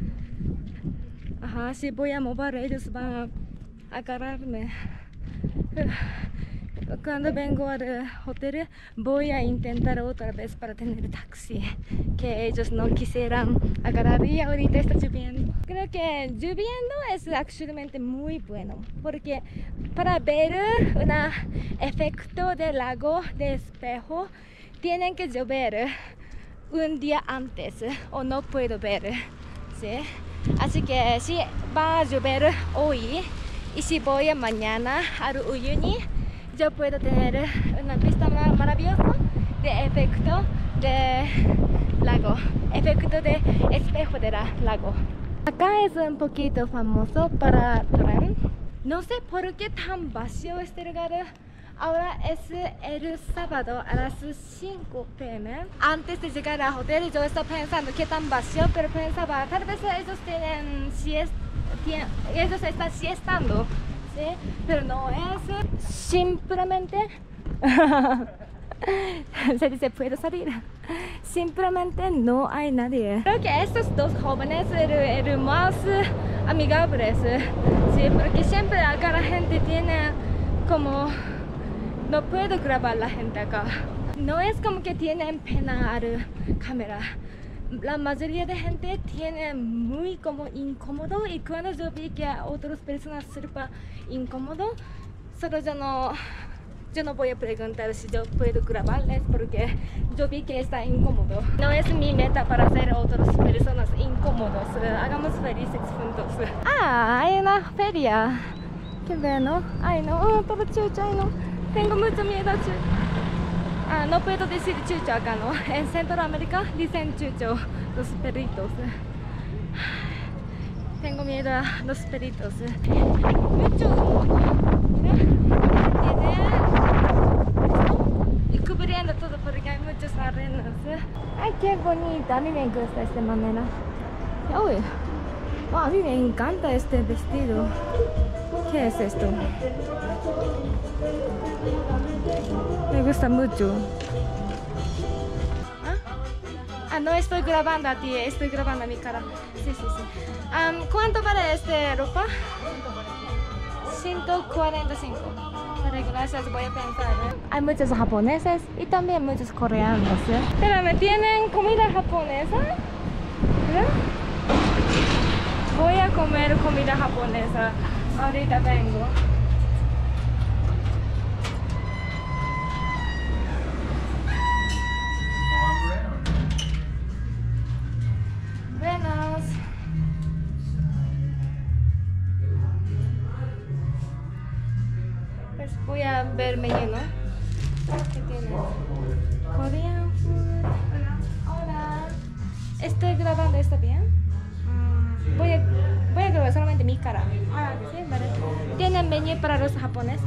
ajá, si voy a mover ellos van a agarrarme. cuando vengo al hotel voy a intentar otra vez para tener taxi, que ellos no quisieran agarrar y ahorita está lloviendo. Creo que lloviendo es actualmente muy bueno, porque para ver un efecto del lago de espejo tienen que llover un día antes o no puedo ver, ¿sí? Así que si va a llover hoy y si voy mañana al Uyuni, yo puedo tener una vista maravillosa de efecto de lago, efecto de espejo del lago. Acá es un poquito famoso para tren. No sé por qué tan vacío este lugar. Ahora es el sábado a las cinco p m Antes de llegar al hotel yo estaba pensando qué tan vacío, pero pensaba tal vez ellos tienen siesta, tienen, ellos están siestando, ¿sí? Pero no es simplemente se dice puedo salir. Simplemente no hay nadie. Creo que estos dos jóvenes eran más amigables, ¿sí? Porque siempre acá la gente tiene como no puedo grabar la gente acá. No es como que tienen pena a la cámara. La mayoría de gente tiene muy como incómodo y cuando yo vi que a otras personas sepa incómodo, solo yo no, yo no voy a preguntar si yo puedo grabarles porque yo vi que está incómodo. No es mi meta para hacer a otras personas incómodos. Hagamos felices juntos. Ah, hay una feria. Qué bueno. Ay no, oh, todo chucho, ay no. Tengo mucho miedo. Ah, no puedo decir chucho acá, ¿no? En Centroamérica dicen chucho los perritos. Tengo miedo a los perritos. Mucho mira, tiene esto y cubriendo todo porque hay muchas arenas. Ay, qué bonita. A mí me gusta esta manera. Uy, oh, a mí me encanta este vestido. ¿Qué es esto? Me gusta mucho. ¿Ah? Ah, no estoy grabando a ti, estoy grabando a mi cara. Sí, sí, sí. Um, ¿Cuánto vale esta ropa? ciento cuarenta y cinco. Vale, gracias, voy a pensar. ¿eh? Hay muchos japoneses y también muchos coreanos. ¿eh? Pero me tienen comida japonesa. ¿Verdad? Voy a comer comida japonesa. Ahorita vengo. Buenos. Pues voy a ver menú, ¿no? ¿Qué tiene? Korean food. Hola. Estoy grabando, ¿está bien? Voy a, voy a grabar solamente mi cara. Ah, sí, vale. ¿Tienen menú para los japoneses?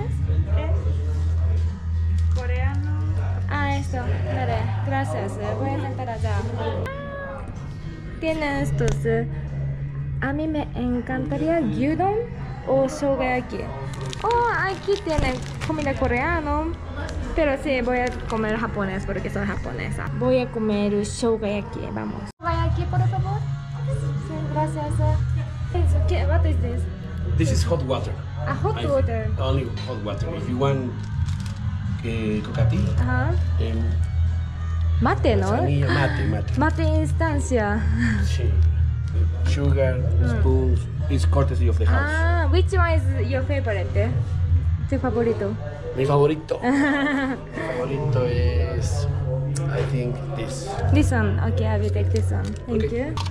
Es coreano. Ah, esto. Vale, gracias. Voy a intentar allá. Tienen estos. A mí me encantaría gyudon o shogayaki. Oh, aquí tienen comida coreana. Pero sí, voy a comer japonés porque soy japonesa. Voy a comer shogayaki. Vamos. Shogayaki, por favor. Sí, gracias. ¿Qué? What is this? This is hot water. A hot I- water. Only hot water. If you want eh, cocatí, Ajá. eh, Mate, ¿no? manzanilla, mate, mate. Mate instancia. Sí. Sugar, spoons. It's courtesy of the house. Ah, which one is your favorite? Tu favorito. Mi favorito. Mi favorito es, I think, this. This one. Okay, I will take this one. Thank Okay. you.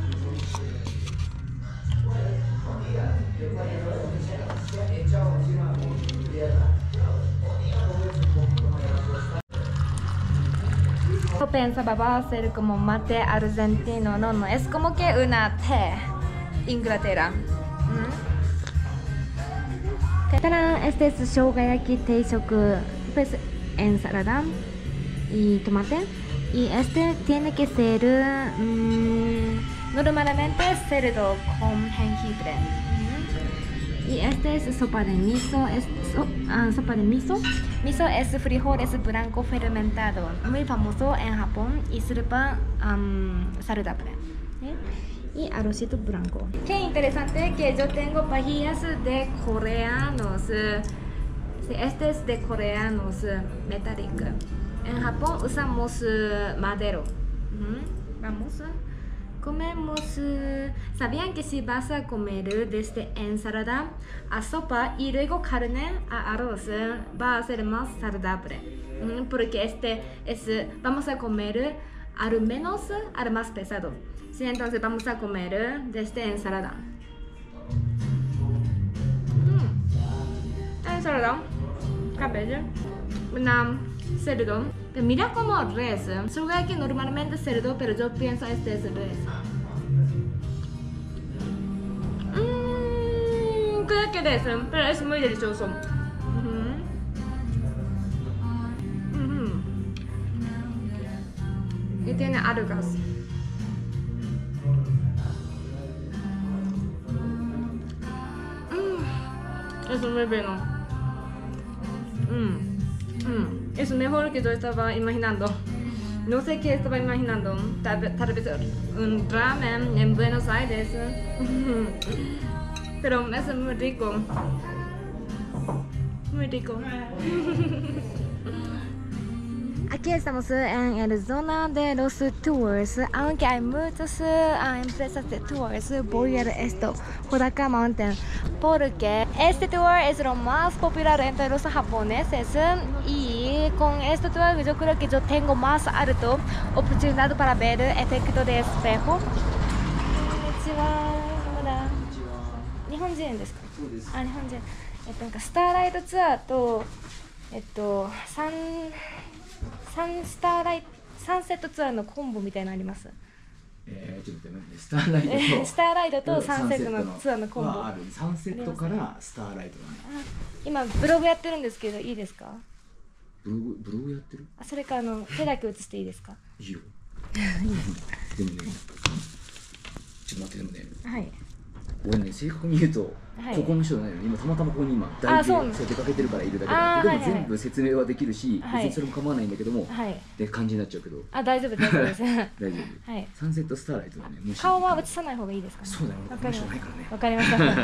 Yo pensaba va a ser como mate argentino, no, no, es como que una té Inglaterra. ¡Tarán! Este es shogayaki teishoku, pues ensalada y tomate. Y este tiene que ser mmm, normalmente cerdo con jengibre. Y este es sopa de miso, es so, uh, sopa de miso. Miso es frijoles blanco fermentado, muy famoso en Japón y sopa um, saludable. ¿Sí? Y arrocito blanco. Qué interesante que yo tengo pajillas de coreanos. ¿Sí? Sí, este es de coreanos, uh, metálico. En Japón usamos uh, madero. Uh-huh. Vamos a comemos. Uh, ¿Sabían que si vas a comer desde ensalada a sopa y luego carne a arroz uh, va a ser más saludable? Uh, porque este es, uh, vamos a comer al menos al más pesado. Sí, entonces vamos a comer uh, desde ensalada. Mm. Ensalada, cabello, una cerdo. Pero mira como res. Solo que normalmente cerdo, pero yo pienso este es res. Mmm, creo que es, pero es muy delicioso. Uh-huh. Uh-huh. Y tiene algas. Mm. Es muy bueno. Mm. Mm. Es mejor que yo estaba imaginando. No sé qué estaba imaginando. Tal, tal vez un ramen en Buenos Aires. Pero es muy rico. Muy rico. Aquí estamos en la zona de los tours. Aunque hay muchas uh, empresas de tours, voy a esto, Hodaka Mountain, porque este tour es lo más popular entre los japoneses. Y con este tour yo creo que yo tengo más alto oportunidad para ver el efecto de espejo. Konnichiwa. Hola. ¿Nihonjin desu ka? Ah, Nihonjin. えっと、なんかスターライトツアーと、えっと、サンサンスターライト、サンセットツアーのコンボみたいなのあります。 えー、ちょっと待って、スターライトとスターライトとサンセットのツアーのコンボはある。サンセットからスターライトだね。 今ブログやってるんですけどいいですか？ ブログブログやってる？ あ、それかあの手だけ映していいですか？ いいよ。でもね、ちょっと待ってでもね。 はい。 俺ね、正確に言うと、はい、ここの人じゃないのに今たまたまここに今大事そう出かけてるからいるだけだけど、でも全部説明はできるし、はい、別にそれも構わないんだけども、はい、って感じになっちゃうけど、 あ、大丈夫大丈夫です。大丈夫。はい。サンセットスターライトだね。もし顔は映さない方がいいですかね。 そうだよ。わかりました。 わかりました。はい。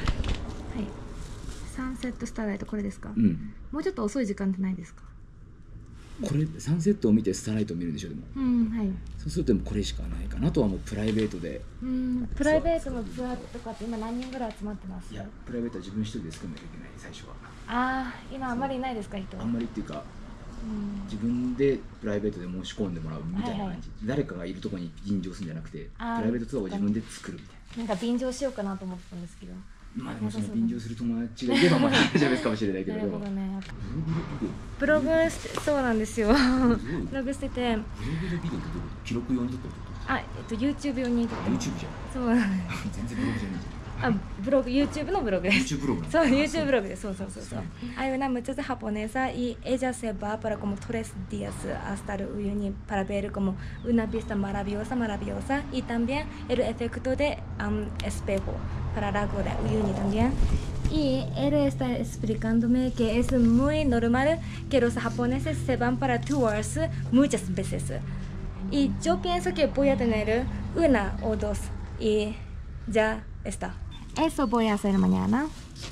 サンセットスターライトこれですか？うん。もうちょっと遅い時間ってないですか？ これサンセットを見てスターライトを見るんでしょでも、 うんはい、 そうするともうこれしかないかな。あとはもうプライベートで、 うん、プライベートのツアーとかって今何人ぐらい集まってます？ いやプライベートは自分一人で作んなきゃいけない最初は。 ああ今あんまりいないですか人？ あんまりっていうか、うん、自分でプライベートで申し込んでもらうみたいな感じ、はいはい、誰かがいるところに便乗するんじゃなくてプライベートツアーを自分で作るみたいな。 なんか便乗しようかなと思ってたんですけど。 まあでもその便乗する友達がいればまあ大丈夫かもしれないけど。なるほどね。 ブログしてそうなんですよ。ブログしてて。ブログでビデオって記録用に撮ったこと？ あ、えっと YouTube 用に撮って。 YouTube じゃん。 そうなんです。 全然ブログじゃないじゃん。 あ、ブログ YouTube のブログです。 YouTube ブログ。 そう YouTube ブログです。そうそうそうそう。Hay una muchacha japonesa y ella se va para como tres días hasta el Uyuni para ver como una vista maravillosa maravillosa y también el efecto de um, espejo para el lago de Uyuni también. Y él está explicándome que es muy normal que los japoneses se van para tours muchas veces. Y yo pienso que voy a tener una o dos y ya está. Eso voy a hacer mañana.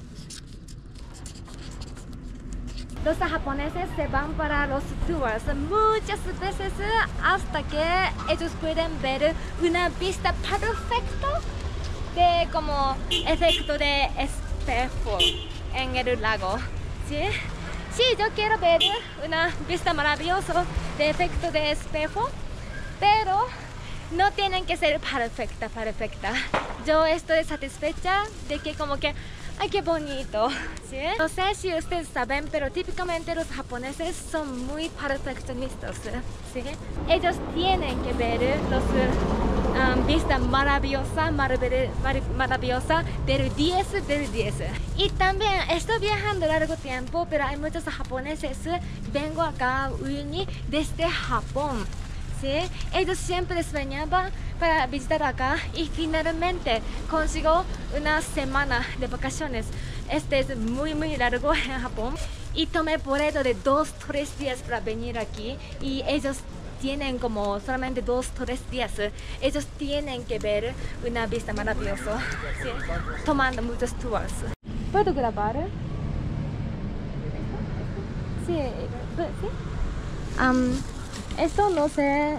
Los japoneses se van para los tours muchas veces hasta que ellos pueden ver una vista perfecta de como efecto de espejo en el lago. ¿Sí? Sí, yo quiero ver una vista maravillosa de efecto de espejo, pero no tienen que ser perfecta, perfecta. Yo estoy satisfecha de que como que, ay, qué bonito, ¿sí? No sé si ustedes saben, pero típicamente los japoneses son muy perfeccionistas, ¿sí? Ellos tienen que ver los um, vistas maravillosas, maravillosa del diez del diez. Y también estoy viajando largo tiempo, pero hay muchos japoneses. Vengo acá a Uyuni desde Japón. ¿Sí? Ellos siempre sueñaban para visitar acá y finalmente consigo una semana de vacaciones. Este es muy muy largo en Japón y tomé boleto de dos tres días para venir aquí y ellos tienen como solamente dos tres días. Ellos tienen que ver una vista maravillosa, ¿sí? Tomando muchos tours. ¿Puedo grabar? Sí, sí. Um, esto no sé,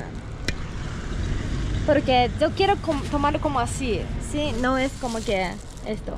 porque yo quiero com tomarlo como así, sí, no es como que esto.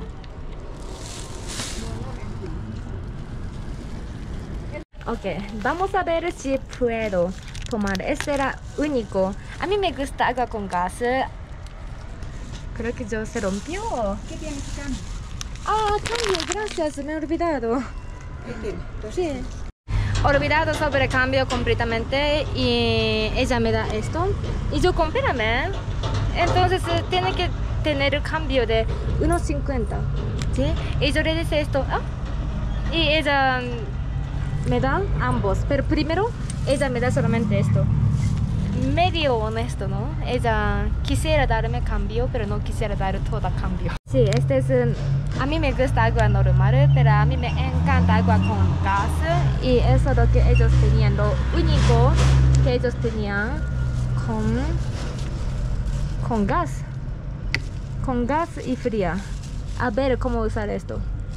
Ok, vamos a ver si puedo tomar. Este era único. A mí me gusta agua con gas. Creo que yo se rompió. ¿Qué tienes que cambiar? Ah, cambio, gracias, me he olvidado. Sí. Olvidado sobre el cambio completamente y ella me da esto. Y yo cómprame. Entonces tiene que tener el cambio de uno cincuenta. ¿Sí? Y yo le dije esto. ¿Ah? Y ella me da ambos. Pero primero ella me da solamente esto. Medio honesto, ¿no? Ella quisiera darme cambio, pero no quisiera dar todo cambio. Sí, este es un, a mí me gusta agua normal, pero a mí me encanta agua con gas. Y eso es lo que ellos tenían, lo único que ellos tenían con, con gas. Con gas y fría. A ver cómo usar esto.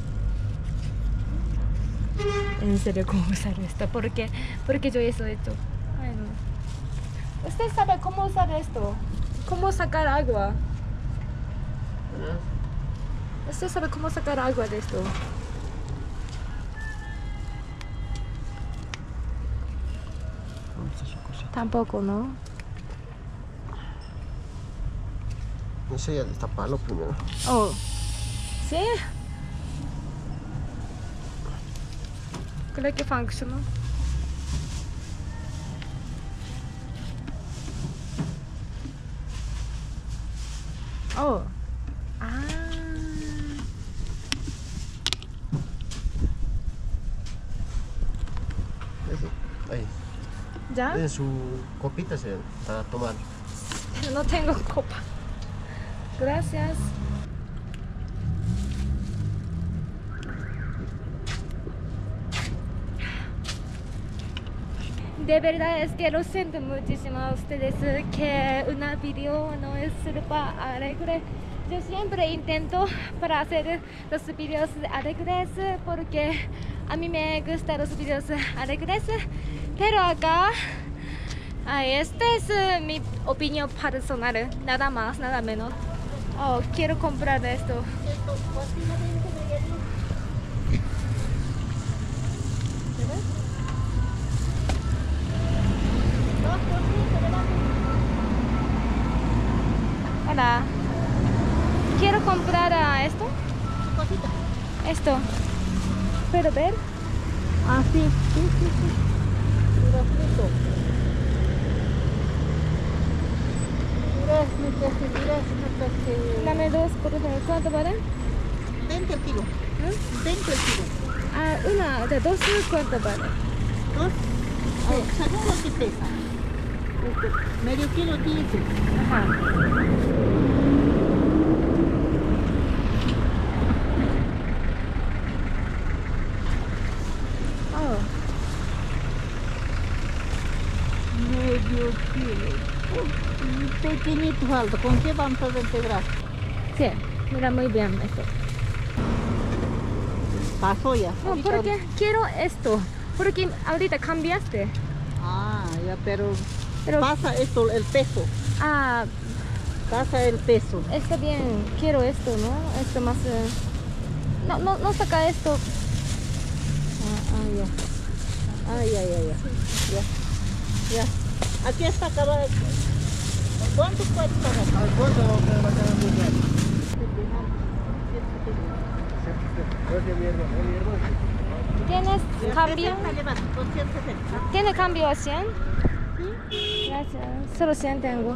En serio, cómo usar esto. ¿Por qué? Porque yo eso he hecho. Ay, no. ¿Usted sabe cómo usar esto? ¿Cómo sacar agua? ¿Usted sabe cómo sacar agua de esto? Tampoco, ¿no? No sé, ya destaparlo primero. Oh, ¿sí? Creo que funciona. Oh. Ah. Eso, ahí. ¿Ya? En su copita se, para tomar. No tengo copa. Gracias. De verdad es que lo siento muchísimo a ustedes que una video no es para alegre. Yo siempre intento para hacer los videos alegres porque a mí me gustan los videos alegres. Pero acá, ay, esta es mi opinión personal, nada más, nada menos. Oh, quiero comprar esto. Hola. Quiero comprar uh, esto. Cosita. Esto. ¿Puedo ver? Ah, sí, sí, sí, sí. Durazno. Durazno, casi, durazno, casi. Dame dos, por favor. ¿Cuánto vale? veinte el kilo. ¿Eh? veinte el kilo. Ah, una, de dos, ¿cuánto vale? Dos. Sí, según lo que pesa. Este, medio kilo quince. Ajá. Oh. Medio kilo. Oh, pequeñito alto. ¿Con qué vamos a integrar? Sí, mira muy bien esto. Pasó ya. No, Ahorita, porque ahorita. quiero esto. Porque ahorita cambiaste. Ah, ya, pero, Pero- pasa esto, el peso. Ah, Pasa el peso. está bien. Quiero esto, ¿no? Esto más... eh, No, no, no saca esto. Ah, ah, ya. Ah, ya, ya, ya. Ya. Ya. Aquí está acabado. ¿Cuánto puedes pagar? ¿Al cuánto va a quedar muy bien? Gracias, mi hermano. Mi hermano. ¿Tienes cambio? doscientos sesenta. ¿Tiene cambio a cien? Sí. Gracias. Solo cien tengo.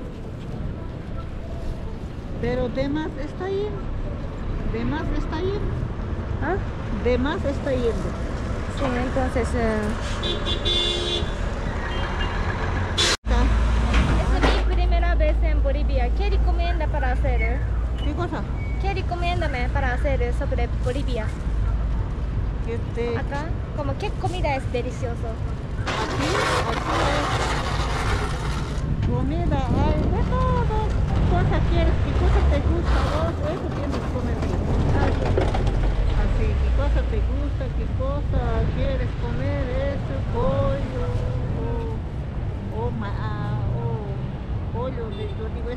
Pero de más está yendo. De más está yendo. ¿Ah? De más está yendo. Sí, entonces... eh, es mi primera vez en Bolivia. ¿Qué recomienda para hacer? ¿Qué cosa? ¿Qué recomiéndame para hacer sobre Bolivia? Que te... Acá, como qué comida es delicioso. Aquí, aquí hay comida, hay de todo. ¿Qué cosa quieres? ¿Qué cosa te gusta a vos? Eso tienes que comer bien. Así, ¿qué cosa te gusta? ¿Qué cosa quieres comer?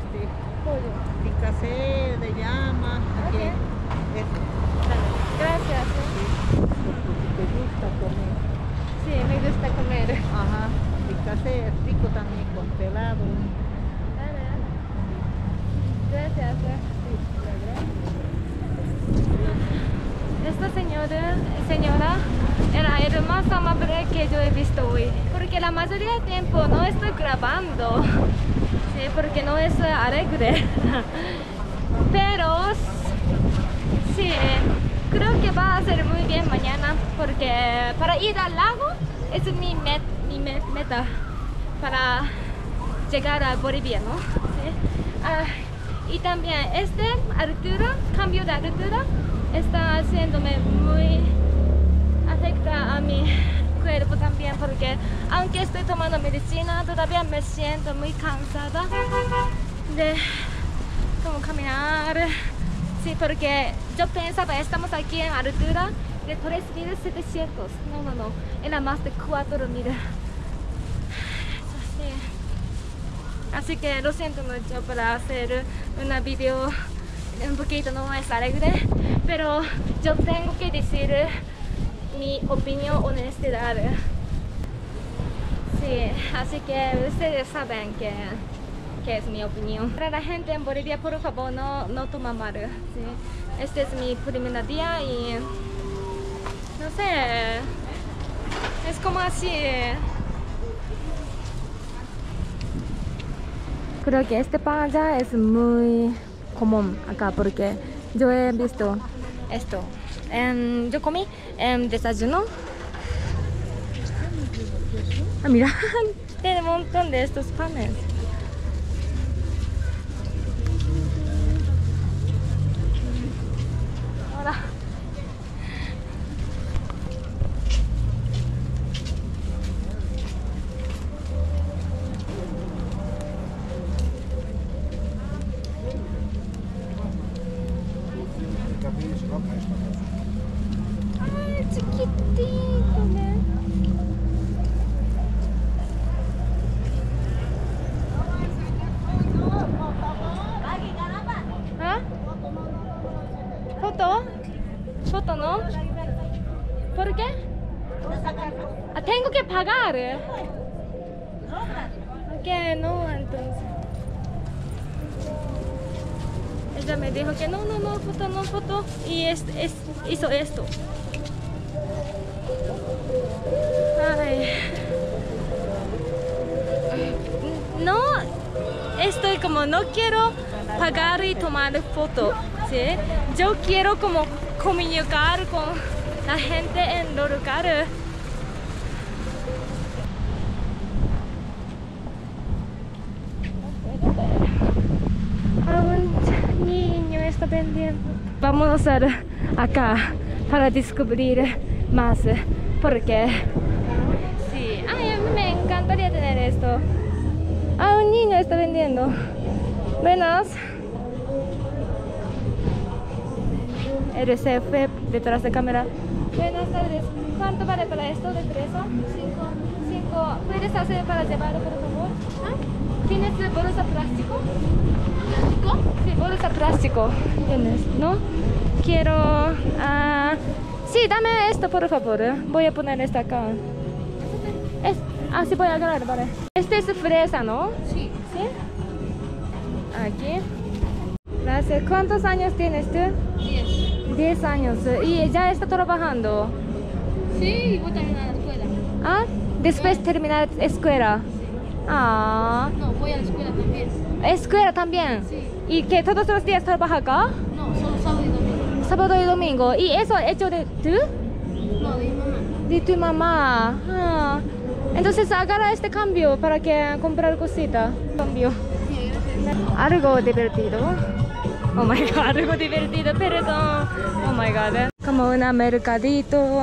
este pollo. Fricasé de llama. Aquí. Okay. Eso. Gracias. ¿Te gusta comer? Sí, me gusta comer. Ajá. Fricasé es rico también con pelado. Vale. Gracias. Esta señora, señora era el más amable que yo he visto hoy. Porque la mayoría del tiempo no estoy grabando. Sí, porque no es alegre. Pero sí, creo que va a ser muy bien mañana. Porque para ir al lago es mi, met, mi meta. Para llegar a Bolivia, ¿no? Sí. Ah, y también esta altura, cambio de altura, está haciéndome muy afecta a mi cuerpo también, porque aunque estoy tomando medicina todavía me siento muy cansada de como caminar. Sí, porque yo pensaba estamos aquí en altura de tres mil setecientos, no, no, no, era más de cuatro mil. Sí. Así que lo siento mucho para hacer una video un poquito no es alegre, pero yo tengo que decir mi opinión honestidad. Sí, así que ustedes saben que, que es mi opinión. Para la gente en Bolivia, por favor, no, no toma mal. ¿Sí? Este es mi primer día y no sé, es como así. Creo que este pan ya es muy común acá porque yo he visto esto. Um, yo comí en desayuno. Ah, mira, tiene un montón de estos panes. Hola. Ay, chiquitito, ¿eh? ¿Ah? ¿Foto? ¿Foto no? ¿Por qué? Ah, tengo que pagar. Ok, no, entonces. Ella me dijo que no, no, no, foto, no, foto. Y es, es, hizo esto. Ay. No, estoy como, no quiero pagar y tomar foto, ¿sí? Yo quiero como comunicar con la gente en los lugares. Un niño está vendiendo. Vamos a ir acá para descubrir más, porque sí, ay, a mí me encantaría tener esto. Ah, un niño está vendiendo. Buenas. Él se fue detrás de cámara. Buenas tardes. ¿Cuánto vale para esto de preso? Cinco. Cinco. ¿Puedes hacer para llevar, por favor? ¿Ah? ¿Tienes bolsa plástico? ¿Plástico? Sí, bolsa plástico. ¿Tienes? ¿No? Quiero... Uh, sí, dame esto, por favor. Voy a poner esto acá. Es, ah, sí, voy a agarrar, vale. Este es fresa, ¿no? Sí. ¿Sí? Aquí. Gracias. ¿Cuántos años tienes tú? Diez. Diez años. ¿Y ya está trabajando? Sí, voy a terminar la escuela. ¿Ah? Después terminar escuela. Sí. Ah. No, voy a la escuela también. ¿Escuela también? Sí. ¿Y que todos los días trabaja acá? No, solo sábado y domingo. Sábado y domingo. ¿Y eso hecho de tú? No, de mi mamá. De tu mamá. Ah. Entonces agarra este cambio para que comprar cosita. Cambio. Sí, gracias. Algo divertido. Oh my god, algo divertido, perdón. Oh my god. Como un mercadito.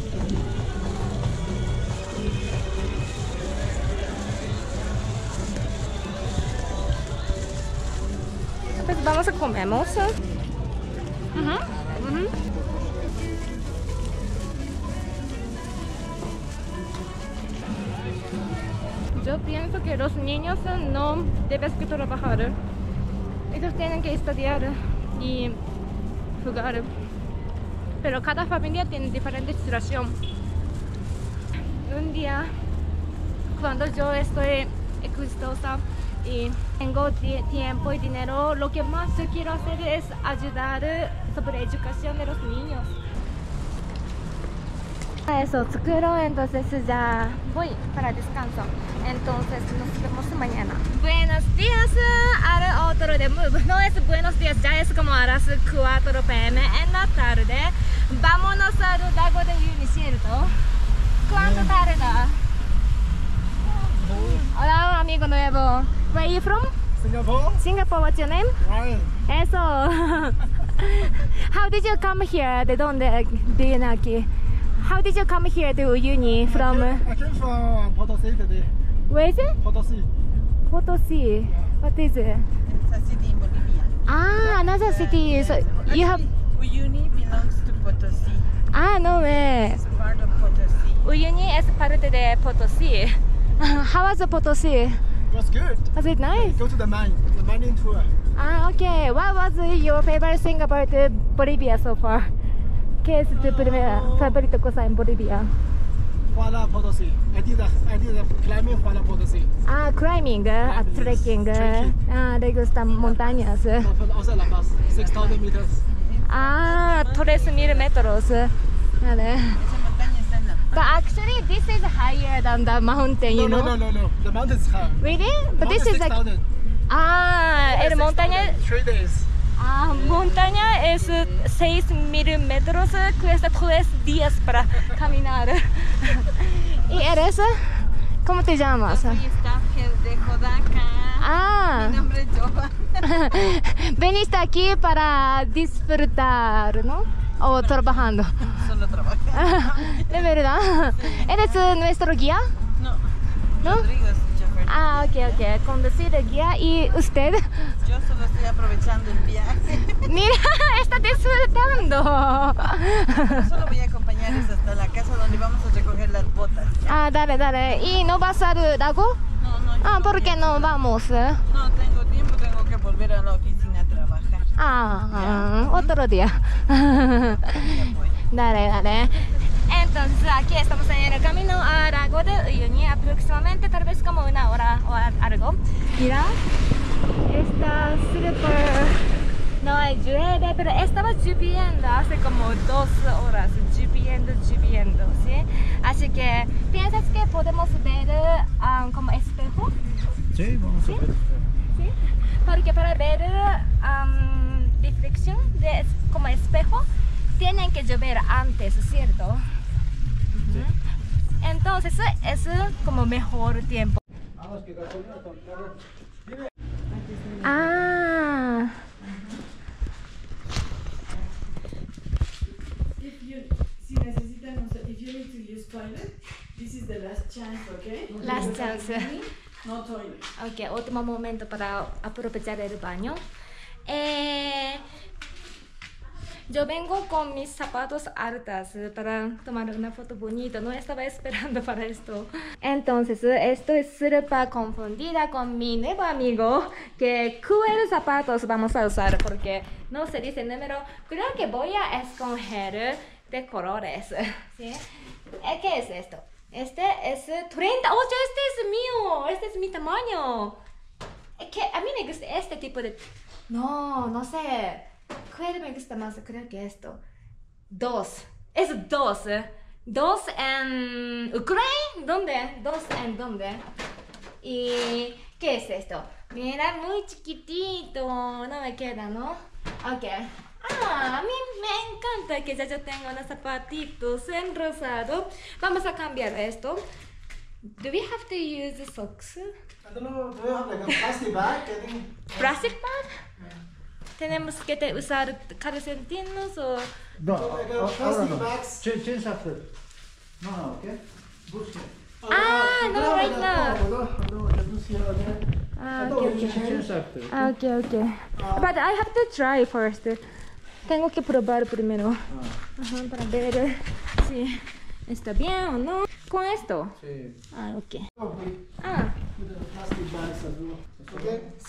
Pues vamos a comemos. Uh-huh. Uh-huh. Yo pienso que los niños no deben trabajar. Ellos tienen que estudiar y jugar. Pero cada familia tiene diferente situación. Un día, cuando yo estoy exitosa y tengo tiempo y dinero, lo que más yo quiero hacer es ayudar sobre la educación de los niños. Eso, tsukuro, entonces ya voy para descanso. Entonces nos vemos mañana. Buenos días al otro de Move. No es buenos días, ya es como a las cuatro p m en la tarde. Vámonos al lago de Uyuni, ¿cierto? ¿Cuánto tarda? Hola, amigo nuevo. Where are you from? Singapore. Singapore, what's your name? Ryan. Eso. How did you come here? ¿De dónde viene aquí? How did you come here to Uyuni from? I came, I came from Potosi today. Where is it? Potosi. Potosi. What is it? It's a city in Bolivia. Ah, another city. So Actually, you have. Uyuni belongs to Potosi. Ah, no way. It's part of Potosi. Uyuni es parte de Potosi. How was the Potosi? It was good. Was it nice? Go to the mine, the mining tour. Ah, okay. What was your favorite thing about Bolivia so far? ¿Qué es tu primera favorita cosa en Bolivia? Huala Potosi. I did a, I did a climbing Huala Potosi. Ah, climbing, uh, trekking. Trekking. Ah, le gustan montañas. Outside La Paz, six thousand meters. Ah, tres mil metros. Vale. Esa montaña está en La Paz. But actually, this is higher than the mountain, No, you no, know? no, no, no. The mountain is high. Really? But this is like. Ah, el montaña. Three days. Ah, montaña es seis mil metros, cuesta tres días para caminar. ¿Y eres? ¿Cómo te llamas? Yo soy staff de Jodaka. Ah. Mi nombre es Joa. Veniste aquí para disfrutar, ¿no? ¿O trabajando? Solo trabajo. ¿De verdad? ¿Eres nuestro guía? No. ¿No? Rodrigo es chofer. Ah, ok, ok. Conducir el guía. ¿Y usted? Yo solo estoy aprovechando el viaje. Mira, está disfrutando. Yo solo voy a acompañarles hasta la casa donde vamos a recoger las botas. Ah, dale, dale. ¿Y no vas al lago? No, no. Ah, ¿por qué no vamos? No tengo tiempo, tengo que volver a la oficina a trabajar. Ah, otro día. Dale, dale. Entonces aquí estamos en el camino al lago de Uyuni, aproximadamente tal vez como una hora o algo. Mira, está súper, no llueve, pero estaba lloviendo hace como dos horas, lloviendo, lloviendo, ¿sí? Así que, ¿piensas que podemos ver um, como espejo? Sí, vamos ¿Sí? a ver. ¿Sí? Porque para ver um, reflexión de, como espejo, tienen que llover antes, ¿cierto? Sí. Entonces es como mejor tiempo. Ah. If you, si necesitan, o sea, if you need to use toilet, this is the last chance, okay? Last chance. No toilet. Ok, último momento para aprovechar el baño. Eh, yo vengo con mis zapatos altas para tomar una foto bonita. No estaba esperando para esto. Entonces, estoy súper confundida con mi nuevo amigo. Que ¿cuáles zapatos vamos a usar? Porque no se dice número. Creo que voy a escoger de colores. ¿Sí? ¿Qué es esto? Este es treinta. ¡Oh, este es mío! Este es mi tamaño. Que a mí me gusta este tipo de... No, no sé. ¿Cuál me gusta más? Creo que esto. Dos. Es dos. Dos en Ucrania. ¿Dónde? Dos en dónde. ¿Y qué es esto? Mira, muy chiquitito. No me queda, ¿no? Ok. Ah, a mí me encanta que ya yo tengo unos zapatitos en rosado. Vamos a cambiar esto. Do we have to use the socks? I don't know, do you have like a plastic bag? I think. Plastic bag? ¿Tenemos que te usar calcetines o...? No, ahora plastic no. bags. Change, change after. No, no, okay? Busque. Ah, no, right now. No, no, just here again. Ah, I ok, thought ok. you should change after. Ah, ok, ok. But I have to try first. Tengo que probar primero. Ah. Ajá, para ver si está bien o no. ¿Con esto? Sí. Ah, ok. Oh, we Ah, put the plastic bags as well. Okay? sí,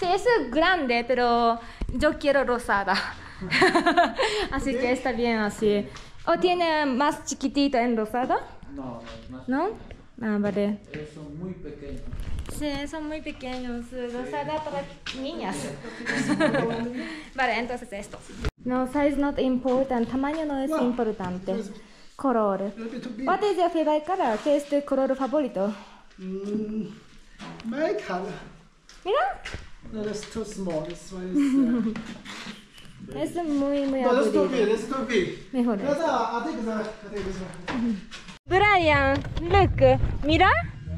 es grande, pero yo quiero rosada. Así que está bien así. ¿O tiene más chiquitito en rosada? No, no. ¿No? Ah, vale. Son muy pequeños. Sí, son muy pequeños. Rosada para niñas. Vale, entonces esto. No, size not important. Tamaño no es importante. Color. What is your favorite color? ¿Qué es tu color favorito? Mm, my color. Mira. No, that's too small. This one is. Uh... Es muy, muy no, that's aburrido. too big. That's too big. Mejor. That's, uh, I think it's, uh, I think this one. Brian, look. Mira.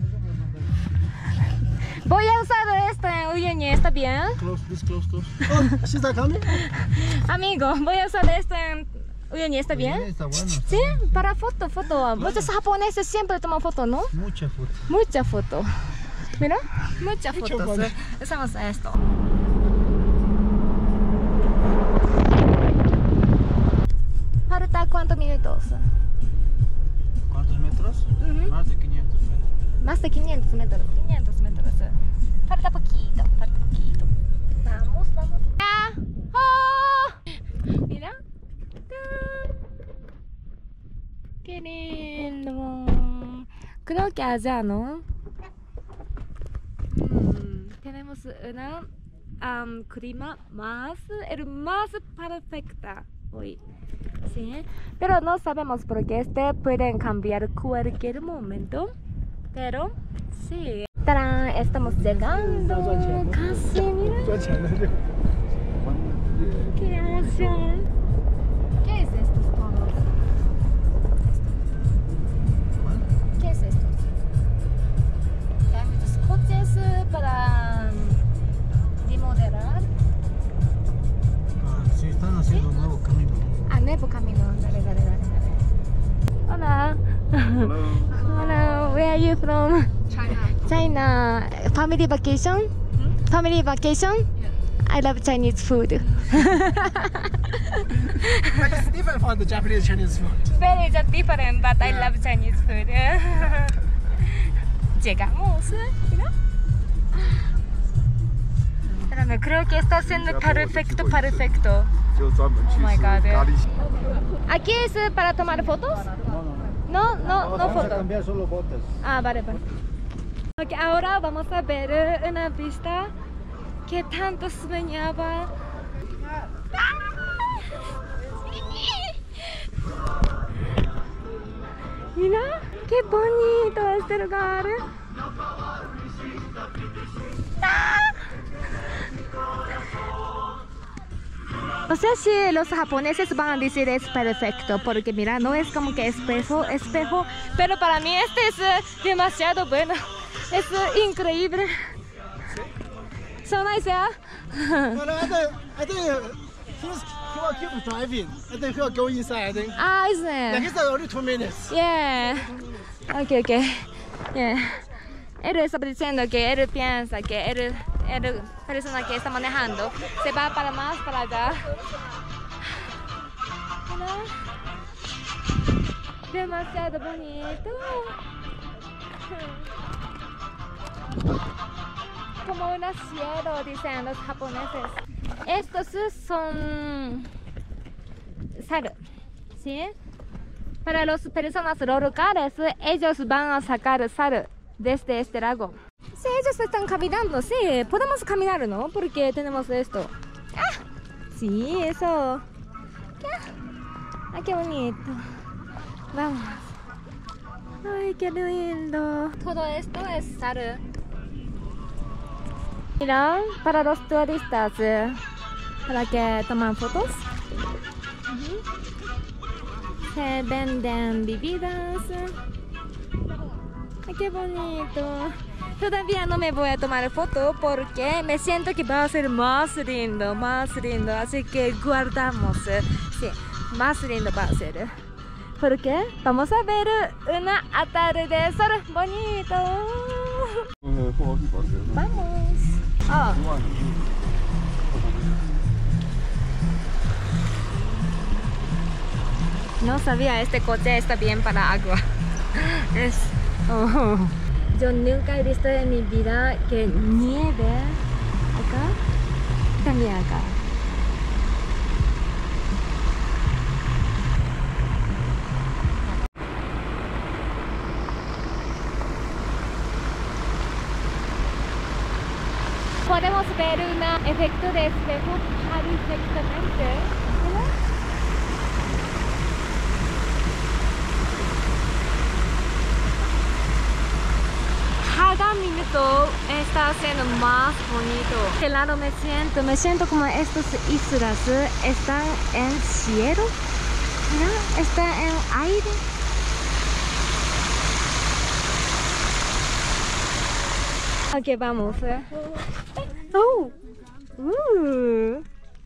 Voy a usar esto en Uyuni, ¿está bien? Close, this close, close. Oh, she's not coming? Amigo, voy a usar esto en Uyuni, ¿está bien? Está bueno. Está sí, bueno. para foto, foto. Bueno. Muchos japoneses siempre toman foto, ¿no? Mucha foto. Mucha foto. Mira, muchas Mucha fotos. foto. Usamos esto. ¿Falta cuántos minutos? ¿Cuántos metros? Uh-huh. Más de quinientos metros. Más de quinientos metros. quinientos metros. Falta poquito, falta poquito. Vamos, vamos. ¡Oh! Mira. Qué lindo. Creo que allá, ¿no? Mm, tenemos una um, clima más, el más perfecta hoy. Sí, pero no sabemos porque este puede cambiar cualquier momento. Pero sí. ¡Tarán! Estamos llegando. Casi, mira. ¡Qué emoción! ¿Qué es esto todos? ¿Qué es esto? Hay muchos coches para remodelar. Ah, sí, están haciendo un ¿sí? nuevo camino. Ah, nuevo camino. Dale, dale, dale, dale. Hola. Hello. Hello. Where are you from? China. China. Family vacation? Hmm? Family vacation? Yeah. I love Chinese food. But it's different from the Japanese Chinese food. Very different, but I love Chinese food. Llegamos. Mira. Espérame, creo que está siendo perfecto, perfecto. Oh my god. ¿Aquí es para tomar fotos? No, no, no, no fotos. Cambiar solo botas. Ah, vale, vale. Okay, ahora vamos a ver una vista que tanto soñaba. Mira, qué bonito este lugar. No sé si los japoneses van a decir es perfecto, porque mira, no es como que espejo, espejo, pero para mí este es uh, demasiado bueno, es uh, increíble. So nice, yeah? No, no, I think, I think he's, he will keep driving. I think he will go inside, I think. Ah, isn't it? Yeah, he's only two minutes. Yeah. Okay, okay. Yeah. Él está diciendo que él piensa que él, él, persona que está manejando, se va para más para allá. Demasiado bonito. Como un cielo, dicen los japoneses. Estos son sal, ¿sí? Para las personas locales, ellos van a sacar sal desde este lago. Sí, ellos están caminando, sí, podemos caminar, ¿no? Porque tenemos esto. ¡Ah! Sí, eso. ¡Ah, qué bonito! Vamos. ¡Ay, qué lindo! Todo esto es sal. Mira, para los turistas, para que toman fotos. Uh-huh. Se venden bebidas. Ay, qué bonito. Todavía no me voy a tomar foto porque me siento que va a ser más lindo, más lindo. Así que guardamos. Sí, más lindo va a ser. Porque vamos a ver una atardecer bonito. Vamos. Oh. No sabía este coche está bien para agua. Es, oh. Yo nunca he visto en mi vida que nieve Acá. También acá. Podemos ver un efecto de espejo perfectamente, ¿verdad? Cada minuto está siendo más bonito. ¿Qué lado me siento? Me siento como estas islas están en cielo, ¿no? Está en aire. Ok, vamos. Oh. Uh.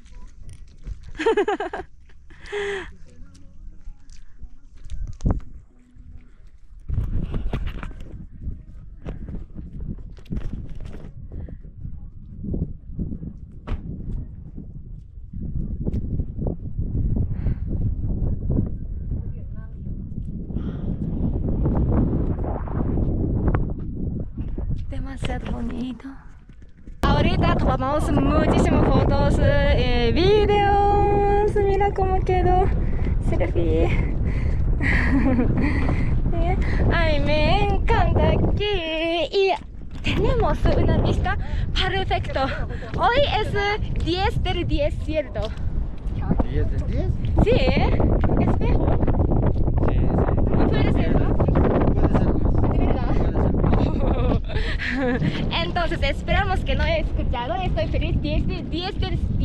Demasiado bonito. Ahorita tomamos muchísimas fotos, eh, videos. Mira cómo quedó. Selfie. Ay, me encanta aquí. Y tenemos una vista perfecta. Hoy es diez del diez, ¿cierto? ¿diez del diez? Sí, espejo. Sí, sí. ¿Y puede ser más? Puede ser más. ¿De verdad? Entonces esperamos que no haya escuchado. Estoy feliz. diez del diez.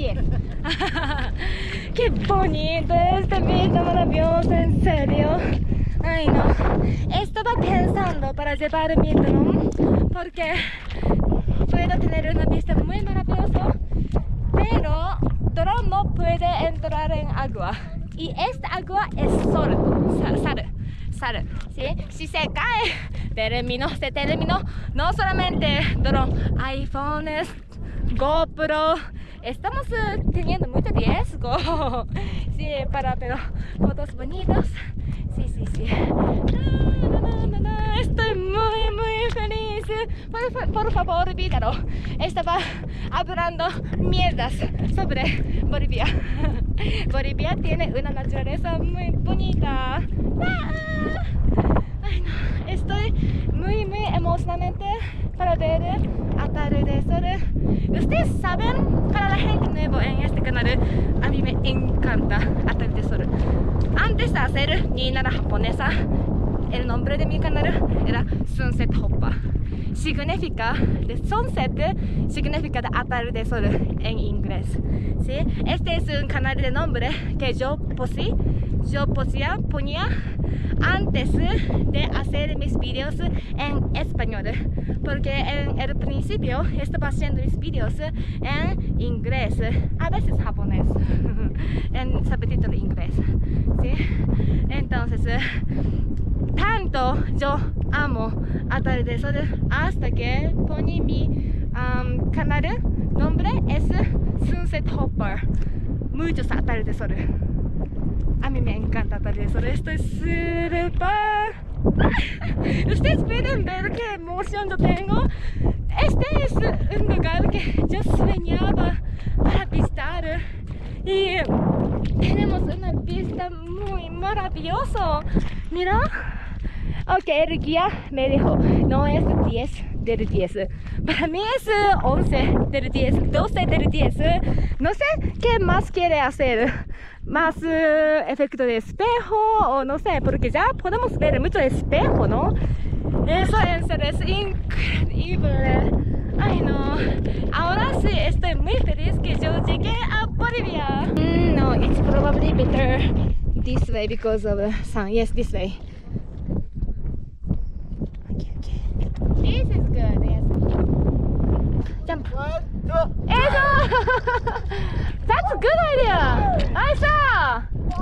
Qué bonito, esta vista maravillosa, en serio. Ay no, estaba pensando para llevar mi dron porque puedo tener una vista muy maravillosa, pero dron no puede entrar en agua y esta agua es sol, sal, sal, ¿sí? Si se cae, terminó, se terminó. No solamente dron, iPhones, GoPro, estamos uh, teniendo mucho riesgo, sí, para pero fotos bonitas. Sí, sí, sí. No, no, no, no. Estoy muy, muy feliz. Por, por favor, olvídalo. Estaba hablando mierdas sobre Bolivia. Bolivia tiene una naturaleza muy bonita. Ay, no. Estoy muy, muy emocionante para ver atardecer. Ustedes saben, para la gente nueva en este canal, a mí me encanta atardecer. Antes de hacer ni nada japonesa, el nombre de mi canal era Sunset Hoppa. Significa, de sunset significa de atardecer en inglés. ¿Sí? Este es un canal de nombre que yo posí, yo posía, ponía antes de hacer mis vídeos en español, porque en el principio estaba haciendo mis vídeos en inglés, a veces japonés, en subtítulo inglés, ¿sí? Entonces, tanto yo amo atardecer hasta que poní mi um, canal, nombre es Sunset Hopper, muchos atardeceres. A mí me encanta atardecer, estoy súper. Ustedes pueden ver qué emoción yo tengo. Este es un lugar que yo soñaba para visitar y tenemos una vista muy maravillosa. Mira. Ok, el guía me dijo, no es diez del diez. Para mí es once del diez, doce del diez. No sé qué más quiere hacer. Más uh, efecto de espejo o no sé, porque ya podemos ver mucho espejo, ¿no? Eso en serio es increíble. Ay no, ahora sí estoy muy feliz que yo llegué a Bolivia. Mm, no, it's probably better this way because of the sun. Yes, this way. Okay, okay. This is good, yes. Jump. One, two. Eso! That's a good idea! I saw!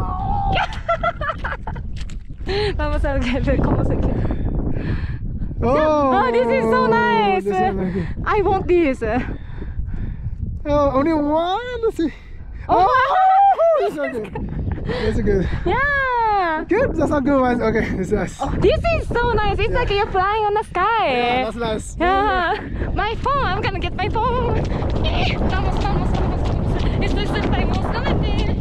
Vamos a ver cómo se queda. Oh, oh, this is so nice! This is nice. I want this! Oh, only one? Let's see. Oh, oh that's okay. That's good. Yeah! Good, that's a good one. Okay, that's nice. Oh, this is so nice! It's yeah. like you're flying on the sky! Yeah, that's nice. Yeah. My phone! I'm gonna get my phone! Sí, vamos, vamos, vamos, vamos. Estoy súper emocionante.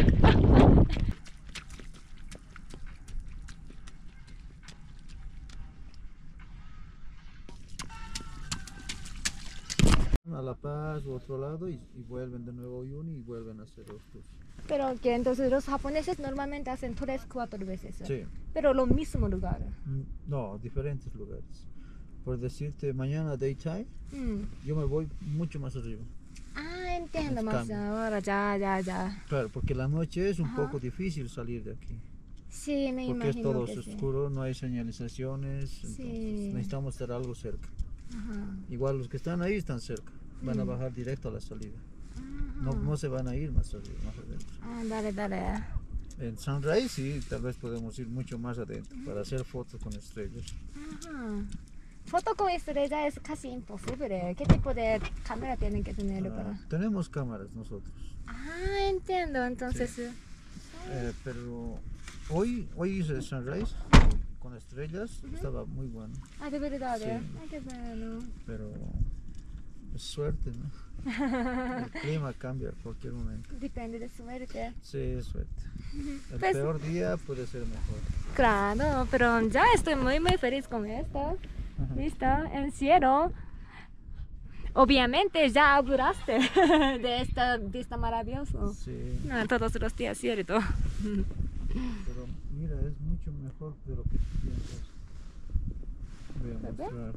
A La Paz u otro lado y, y vuelven de nuevo a Uyuni y vuelven a hacer los tours. Pero que entonces los japoneses normalmente hacen tres, cuatro veces. Sí. Pero lo mismo lugar. No, diferentes lugares. Por decirte, mañana daytime, Mm. yo me voy mucho más arriba. Ah, entiendo Es más cambio. ahora, ya, ya, ya. Claro, porque la noche es un Ajá. poco difícil salir de aquí. Sí, me Porque es imagino todo que sí. oscuro, no hay señalizaciones, Sí. entonces necesitamos estar algo cerca. Ajá. Igual los que están ahí están cerca, van a Mm. bajar directo a la salida. No, no se van a ir más arriba, más adentro. Ah, dale, dale. En Sunrise sí, tal vez podemos ir mucho más adentro para hacer fotos con estrellas. Ajá. Foto con estrella es casi imposible. ¿Qué tipo de cámara tienen que tener Ah, para...? tenemos cámaras nosotros, Ah, entiendo. Entonces... Sí. eh, pero hoy, hoy hice Sunrise con estrellas, estaba muy bueno, Ah, de verdad, Sí. ¿eh? Ay, qué bueno. pero es suerte, ¿no? El clima cambia a cualquier momento. Depende de suerte. Sí, es suerte. El Pues- peor día puede ser mejor. Claro, pero ya estoy muy, muy feliz con esto. ¿Listo? En cielo. Obviamente ya hablaste de esta vista maravillosa. Sí. No, todos los días, ¿cierto? Pero mira, es mucho mejor de lo que tú piensas. Voy a ¿Verdad? mostrar.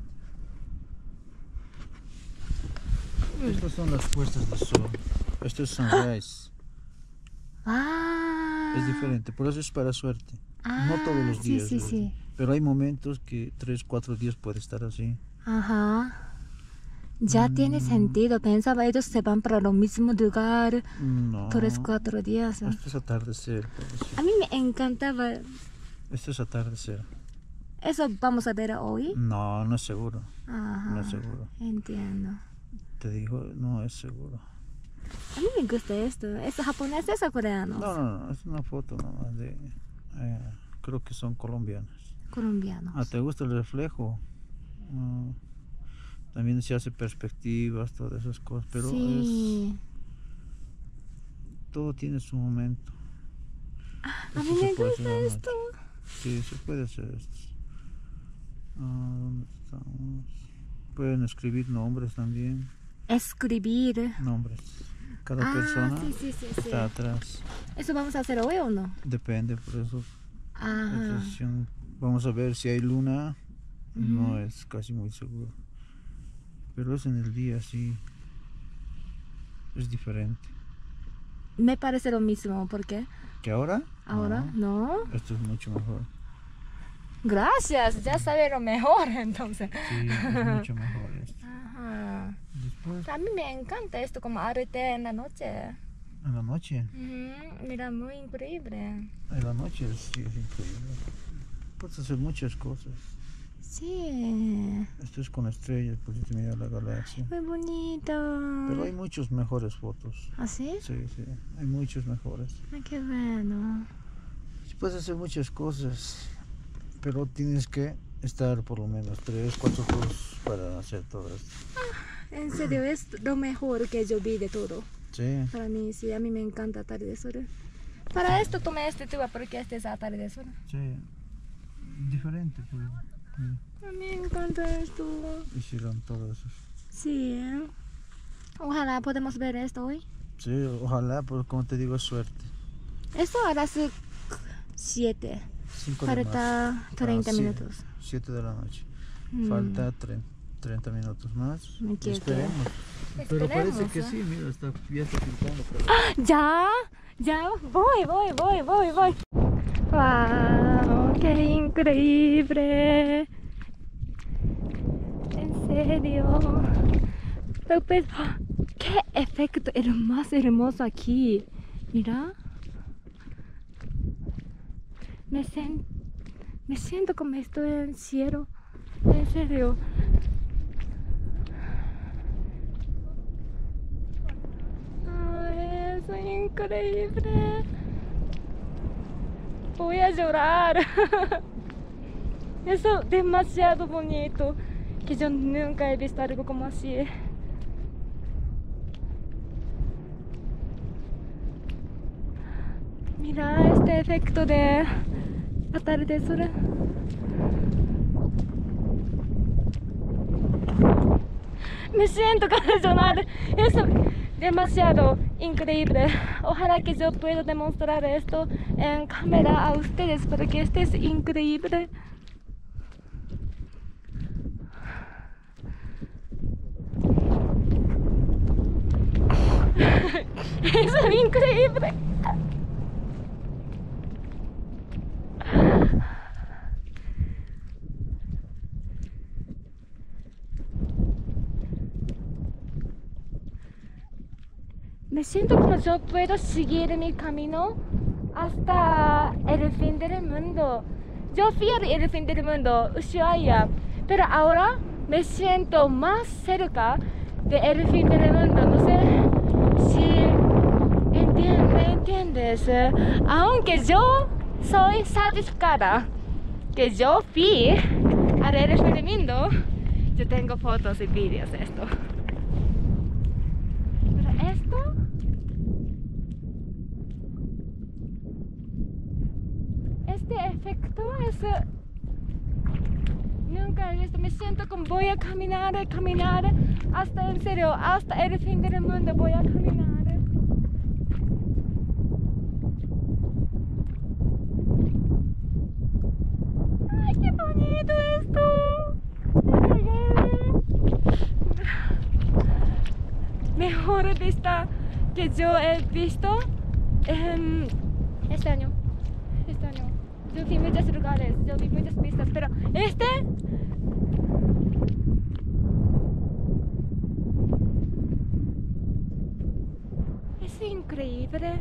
Estas son las puestas de sol. Esto es sunrise. Ah. Es diferente, por eso es para suerte. Ah, No todos los sí, días. sí, ¿verdad? sí. Pero hay momentos que tres, cuatro días puede estar así. Ajá. Ya Mm. tiene sentido. Pensaba ellos se van para el mismo lugar No. tres, cuatro días. Esto es atardecer. por decir. A mí me encantaba. Esto es atardecer. ¿Eso vamos a ver hoy? No, no es seguro. Ajá. No es seguro. Entiendo. Te digo, no es seguro. A mí me gusta esto. ¿Es japonés o coreano? No, no, no, es una foto nomás de... eh, creo que son colombianas. Colombiano. Ah, ¿te gusta el reflejo? Ah, también se hace perspectivas, todas esas cosas, pero Sí. es... Todo tiene su momento. A Esto mí se me puede hacer gusta de esto. noche. Sí, se puede hacer esto. Ah, ¿dónde estamos? Pueden escribir nombres también. Escribir. Nombres. Cada Ah, persona sí, sí, sí, sí. está atrás. ¿Eso vamos a hacer hoy o no? Depende, por eso. Ajá. la decisión- Vamos a ver si hay luna. No Ujú. es casi muy seguro. Pero es en el día, sí. Es diferente. Me parece lo mismo. ¿Por qué? ¿Que ahora? Ahora, ¿no? Esto es mucho mejor. Gracias, ya sabe lo mejor entonces. Sí, es mucho mejor esto. Ajá. Después, A mí me encanta esto como arte en la noche. en la noche. Ujú, mira, muy increíble. En la noche es, sí, es increíble. Puedes hacer muchas cosas. Sí, Esto es con estrellas, puedes mirar la galaxia. muy bonito. Pero hay muchos mejores fotos. ¿Ah, sí? Sí, sí, hay muchos mejores. Ay, qué bueno. Sí, puedes hacer muchas cosas, pero tienes que estar por lo menos tres, cuatro horas para hacer todo esto. En serio, es lo mejor que yo vi de todo. Sí, Para mí, sí, a mí me encanta atardecer. Para esto tomé este tubo porque este es atardecer. sí. Diferente, pues. Sí. A mí me encanta esto. Hicieron todo eso. Sí, ¿eh? Ojalá podemos ver esto hoy. Sí, ojalá, pero como te digo, es suerte. Esto a las siete. Cinco de Falta marzo. treinta Ah, sí, minutos. siete de la noche. Mm. Falta tre- treinta minutos más. Me quiero Esperemos. Pero Esperemos, parece que ¿eh? sí, mira, está, ya está pintando. Pero... Ya, ya, voy, voy, voy, voy, voy. Wow, qué increíble. En serio. Pero pues, ¡ah! Qué efecto el más hermoso aquí. Mira. Me, sen- me siento como estoy en el cielo. En serio. Ay, es increíble. Voy a llorar. Es demasiado bonito que yo nunca he visto algo como así. Mira este efecto de atardecer. Me siento cancional. Es demasiado increíble. Ojalá que yo pueda demostrar esto en cámara a ustedes para que esto es increíble. Es increíble. Me siento como yo puedo seguir mi camino hasta el fin del mundo. Yo fui al fin del mundo, Ushuaia, pero ahora me siento más cerca del fin del mundo. No sé si entiendes, ¿me entiendes? Aunque yo soy satisfacada que yo fui al fin del mundo, yo tengo fotos y vídeos de esto. Pero esto este efecto es nunca he visto. Me siento como voy a caminar, caminar hasta en serio, hasta el fin del mundo voy a caminar. Ay, qué bonito esto. Mejor vista que yo he visto en este año. Este año. Yo vi muchos lugares, yo vi muchas pistas, pero este es increíble.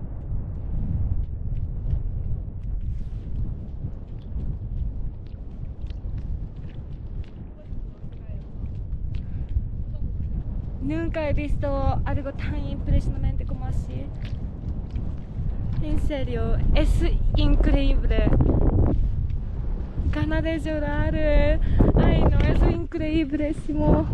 Nunca he visto algo tan impresionante como así. En serio, es increíble. Ganas de llorar. Ay, no, es increíblísimo.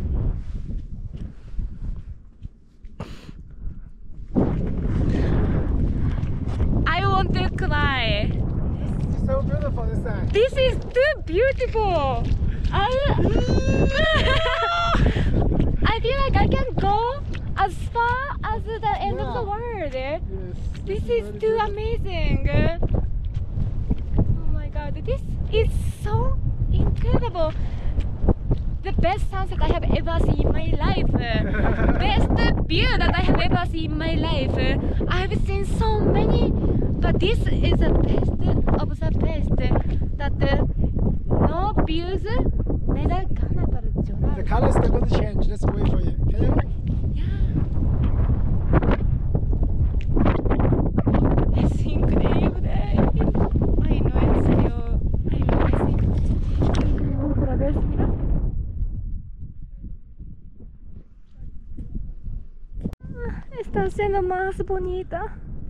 I want to cry. This is so beautiful this side. This is too beautiful. I, I feel like I can go as far as the end yeah. of the world. Yes. This is too amazing. Oh my god, this is so incredible. The best sunset I have ever seen in my life. Best view that I have ever seen in my life. I have seen so many, but this is the best of the best. That no views, neither gonna but the colors are going to change. Let's wait for you. Can you? Es increíble. Ay, no, en serio. Ay, no, es increíble. Otra vez, mira. Está siendo más bonita.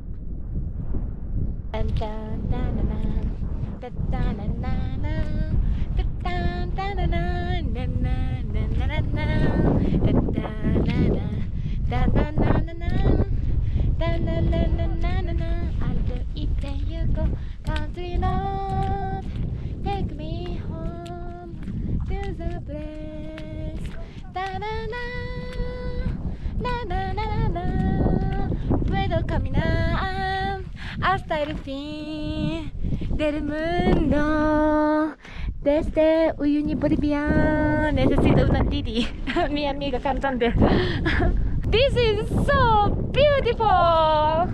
Country love, take me home to the place. Da na na, na na na na. Puedo caminar hasta el fin del mundo. Desde Uyuni, Bolivia. Necesito una Didi, mi amiga cantante. This is so beautiful.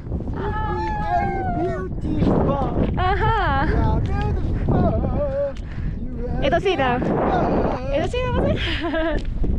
Beautiful. Ajá. Yeah, beautiful. Ed Sheeran. Ed Sheeran.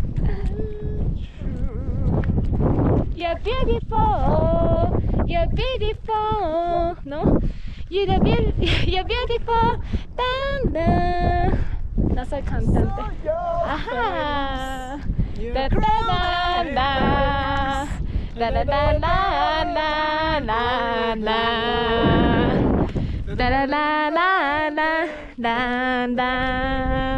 You're beautiful. You're beautiful. No? You're beautiful. You're beautiful. Dan, dan. No soy cantante. Ajá. Da da da da. Da da da da da da da. Da da da da da da da.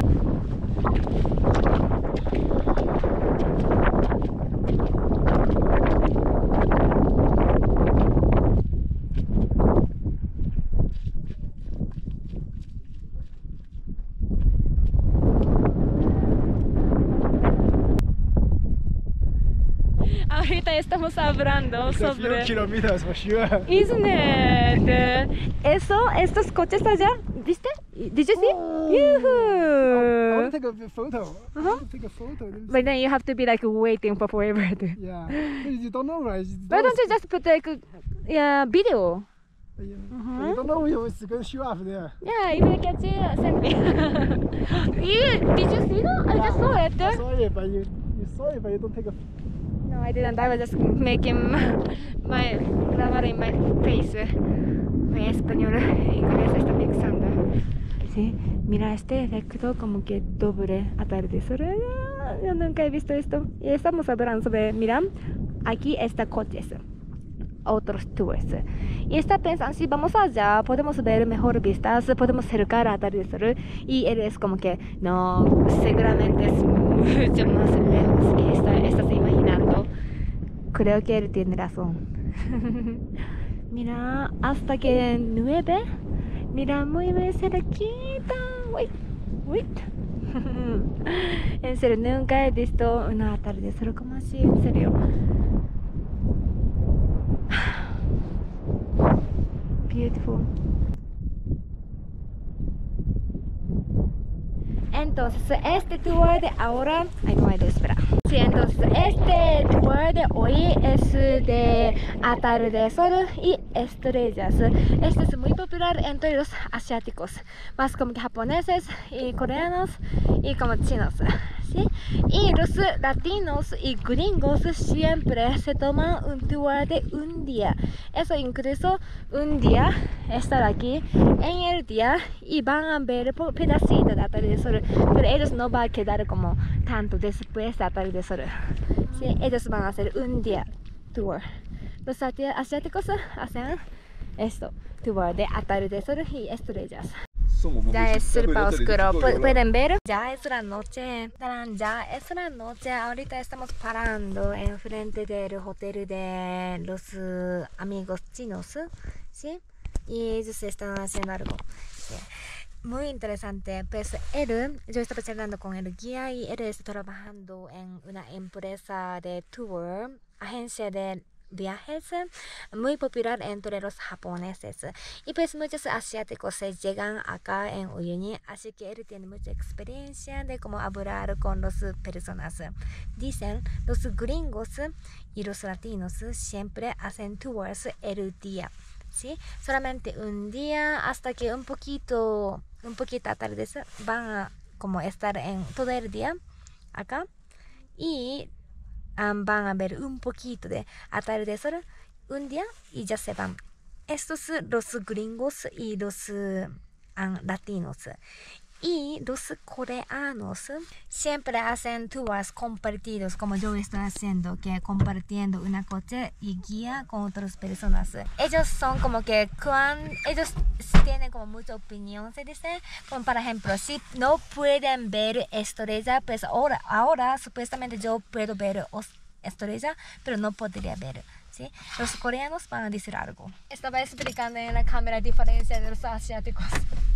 ahorita estamos hablando sobre... kilómetros por hora. Isn't it? Eso, estos coches allá, ¿viste? Did you see? Oh. Yoo-hoo! I want to take a photo. I Uh-huh. want to take a photo. But then you have to be like waiting for forever. Yeah. You don't know, right? You Why don't you just put like yeah, video? Yeah. Uh-huh. You don't know it's going to show up there. Yeah, if you catch it, send me. you, did you see that? I just saw it. I saw it, but you, you saw it, but you don't take a No, I didn't. I was just making my grammar in my face. Mi español, inglés está mixando. Sí, mira este efecto como que doble atardecer. Yo nunca he visto esto. Y estamos hablando sobre, mira, aquí está coches, otros tours. Y está pensando, si vamos allá, podemos ver mejor vistas, podemos cercar atardecer. Y él es como que, no, seguramente es mucho más lejos que está, estás imaginando. Creo que él tiene razón. Mira, hasta que nueve. Mira, muy muy cerquita. Wait, wait. En serio, nunca he visto un atardecer como así, en serio. Beautiful. Entonces, este tour de ahora... Ay, no hay de esperar. Sí, entonces, este tour de hoy es de atardecer y estrellas. Este es muy popular entre los asiáticos, más como que japoneses y coreanos y como chinos, ¿sí? Y los latinos y gringos siempre se toman un tour de un día. Eso incluso un día estar aquí en el día y van a ver por pedacitos de atardecer, pero ellos no van a quedar como tanto después de atardecer. ¿Sí? Ellos van a hacer un día tour. Los asiáticos hacen esto, tour de atardecer y estrellas. Ya es súper oscuro, pueden ver, ya es la noche, ya es la noche, ahorita estamos parando en frente del hotel de los uh, amigos chinos, ¿sí? Y ellos están haciendo algo, ¿sí? Muy interesante, pues él, yo estaba charlando con el guía y él está trabajando en una empresa de tour, agencia de viajes muy popular entre los japoneses, y pues muchos asiáticos se llegan acá en Uyuni, así que él tiene mucha experiencia de cómo hablar con las personas. Dicen los gringos y los latinos siempre hacen tours el día, ¿sí? Solamente un día hasta que un poquito un poquito atardecer van a como estar en todo el día acá y Um, van a ver un poquito de atardecer un día y ya se van. Estos los gringos y los uh, um, latinos. Y los coreanos siempre hacen tours compartidos, como yo estoy haciendo, que compartiendo una coche y guía con otras personas. Ellos son como que cuando ellos tienen como mucha opinión, se dice, como por ejemplo, si no pueden ver estrella, pues ahora, ahora supuestamente yo puedo ver estrella, pero no podría ver, ¿sí? Los coreanos van a decir algo. Estaba explicando en la cámara la diferencia de los asiáticos.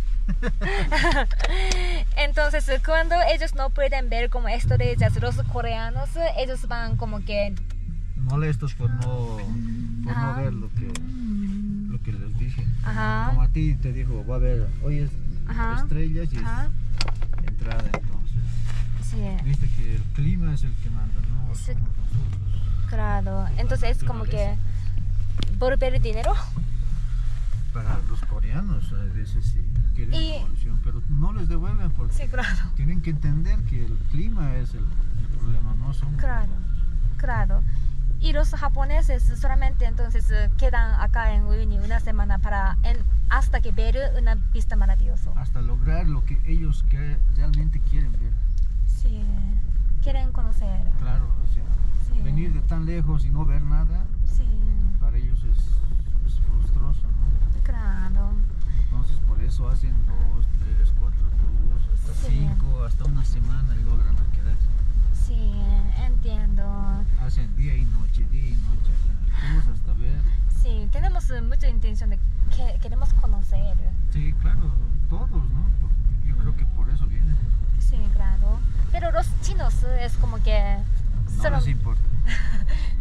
Entonces, cuando ellos no pueden ver como estrellas, los coreanos, ellos van como que molestos por no, por no ver lo que, lo que les dije. Ajá. Como a ti te dijo, va a haber hoy es Ajá. estrellas y Ajá. es entrada, entonces. Sí. Viste que el clima es el que manda, ¿no? Sí. Claro, entonces es como que volver dinero. Para los coreanos a veces sí quieren y... evolución, pero no les devuelven porque sí, claro. tienen que entender que el clima es el, el problema, no son. Claro, claro. Y los japoneses solamente entonces quedan acá en Uyuni una semana para en, hasta que ver una vista maravillosa. Hasta lograr lo que ellos que realmente quieren ver. Sí, quieren conocer. Claro, o sea, sí. venir de tan lejos y no ver nada, sí. para ellos es, es frustroso, ¿no? Claro. Entonces por eso hacen dos, tres, cuatro tours, hasta sí. cinco, hasta una semana y logran quedarse. Sí, entiendo. Hacen día y noche, día y noche, hacen tours hasta ver. Sí, tenemos mucha intención de que queremos conocer. Sí, claro, todos, ¿no? Yo creo que por eso vienen. Sí, claro. Pero los chinos es como que... No solo, les importa.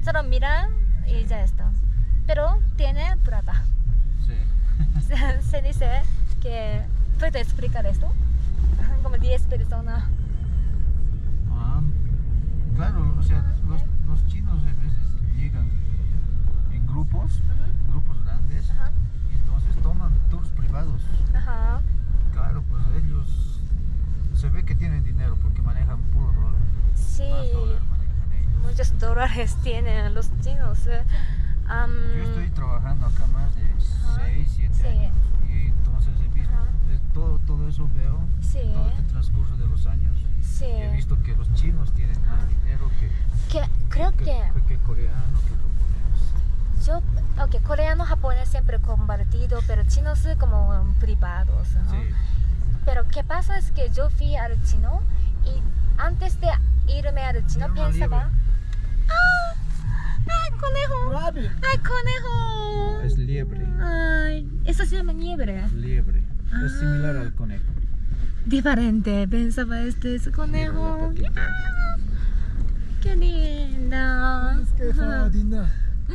Solo miran y ya está. Pero tiene plata. Sí. Se, se dice que... ¿Puedes explicar esto? Como diez personas. Ah, claro, o sea, los, los chinos a veces llegan en grupos, uh-huh. grupos grandes, uh-huh. y entonces toman tours privados. Ajá. Claro, pues ellos se ve que tienen dinero porque manejan puro dólar. Sí, dólar manejan ellos. Muchos dólares tienen los chinos. Um, Yo estoy trabajando acá más de seis, siete sí. años y entonces he visto uh-huh. todo, todo eso veo, sí. todo este transcurso de los años. Sí. Y he visto que los chinos tienen más dinero que, que creo que, que, que coreano, que japonés. Yo, ok, coreano, japonés siempre compartido, pero chinos como privados, ¿no? Sí. Pero ¿qué pasa? Es que yo fui al chino y antes de irme al chino pensaba... ¡Ah! ¡Ay, conejo! ¡Ay, conejo! Es liebre. Ay, eso se llama liebre. Liebre. Ah. Es similar al conejo. Diferente, pensaba este es conejo. ¡Ah! ¡Qué linda! Es que linda.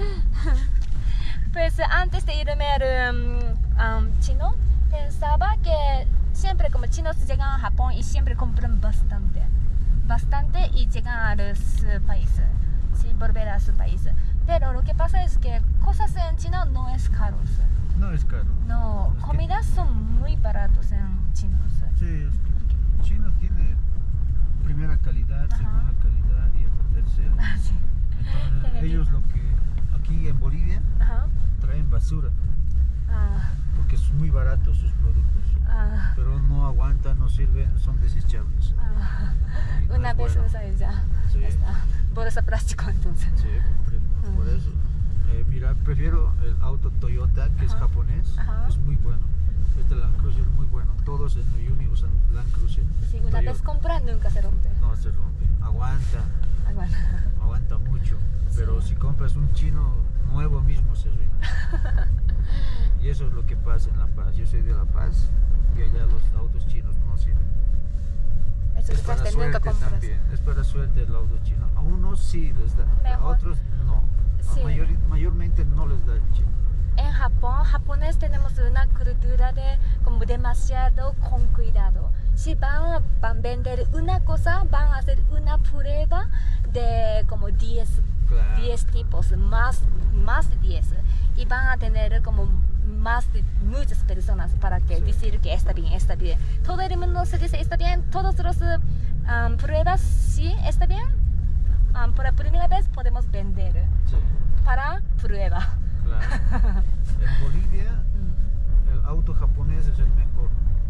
Pues antes de irme al um, um, chino, pensaba que siempre como chinos llegan a Japón y siempre compran bastante. Bastante y llegan a su país. Sí, volver a su país. Pero lo que pasa es que cosas en China no es caro. No es caro. No, es comidas que... son muy baratos en chinos. Sí, es que China tiene primera calidad, ajá. segunda calidad y hasta tercera. Ah, sí. Entonces ellos lo que aquí en Bolivia ajá. traen basura. Ah. Porque son muy baratos sus productos. Ah. Pero no aguantan, no sirven, son desechables. Ah. No Una vez bueno. usas ya. Sí. Está. Bolsa plástico entonces. Sí, por, por eso. Eh, mira, prefiero el auto Toyota, que ajá. es japonés, ajá. es muy bueno. Este Land Cruiser es muy bueno. Todos en Uyuni usan Land Cruiser. Sí, una Toyota. Vez compran nunca se rompe. No se rompe. Aguanta. Aguanta. Aguanta mucho. Sí. Pero si compras un chino nuevo mismo se arruina. Y eso es lo que pasa en La Paz. Yo soy de La Paz y allá los autos chinos no sirven. Eso es para suerte también. Es para suerte el auto chino. A unos sí les da, mejor. A otros no. Sí. A mayor, mayormente no les da el chino. En Japón, japonés tenemos una cultura de como demasiado con cuidado. Si van a vender una cosa, van a hacer una prueba de como diez, claro. diez tipos, más, más de diez. Y van a tener como más de muchas personas para que sí. decir que está bien, está bien. Todo el mundo se dice está bien, todos los um, pruebas sí está bien. Um, por la primera vez podemos vender sí. para prueba. Claro. En Bolivia mm. el auto japonés es el mejor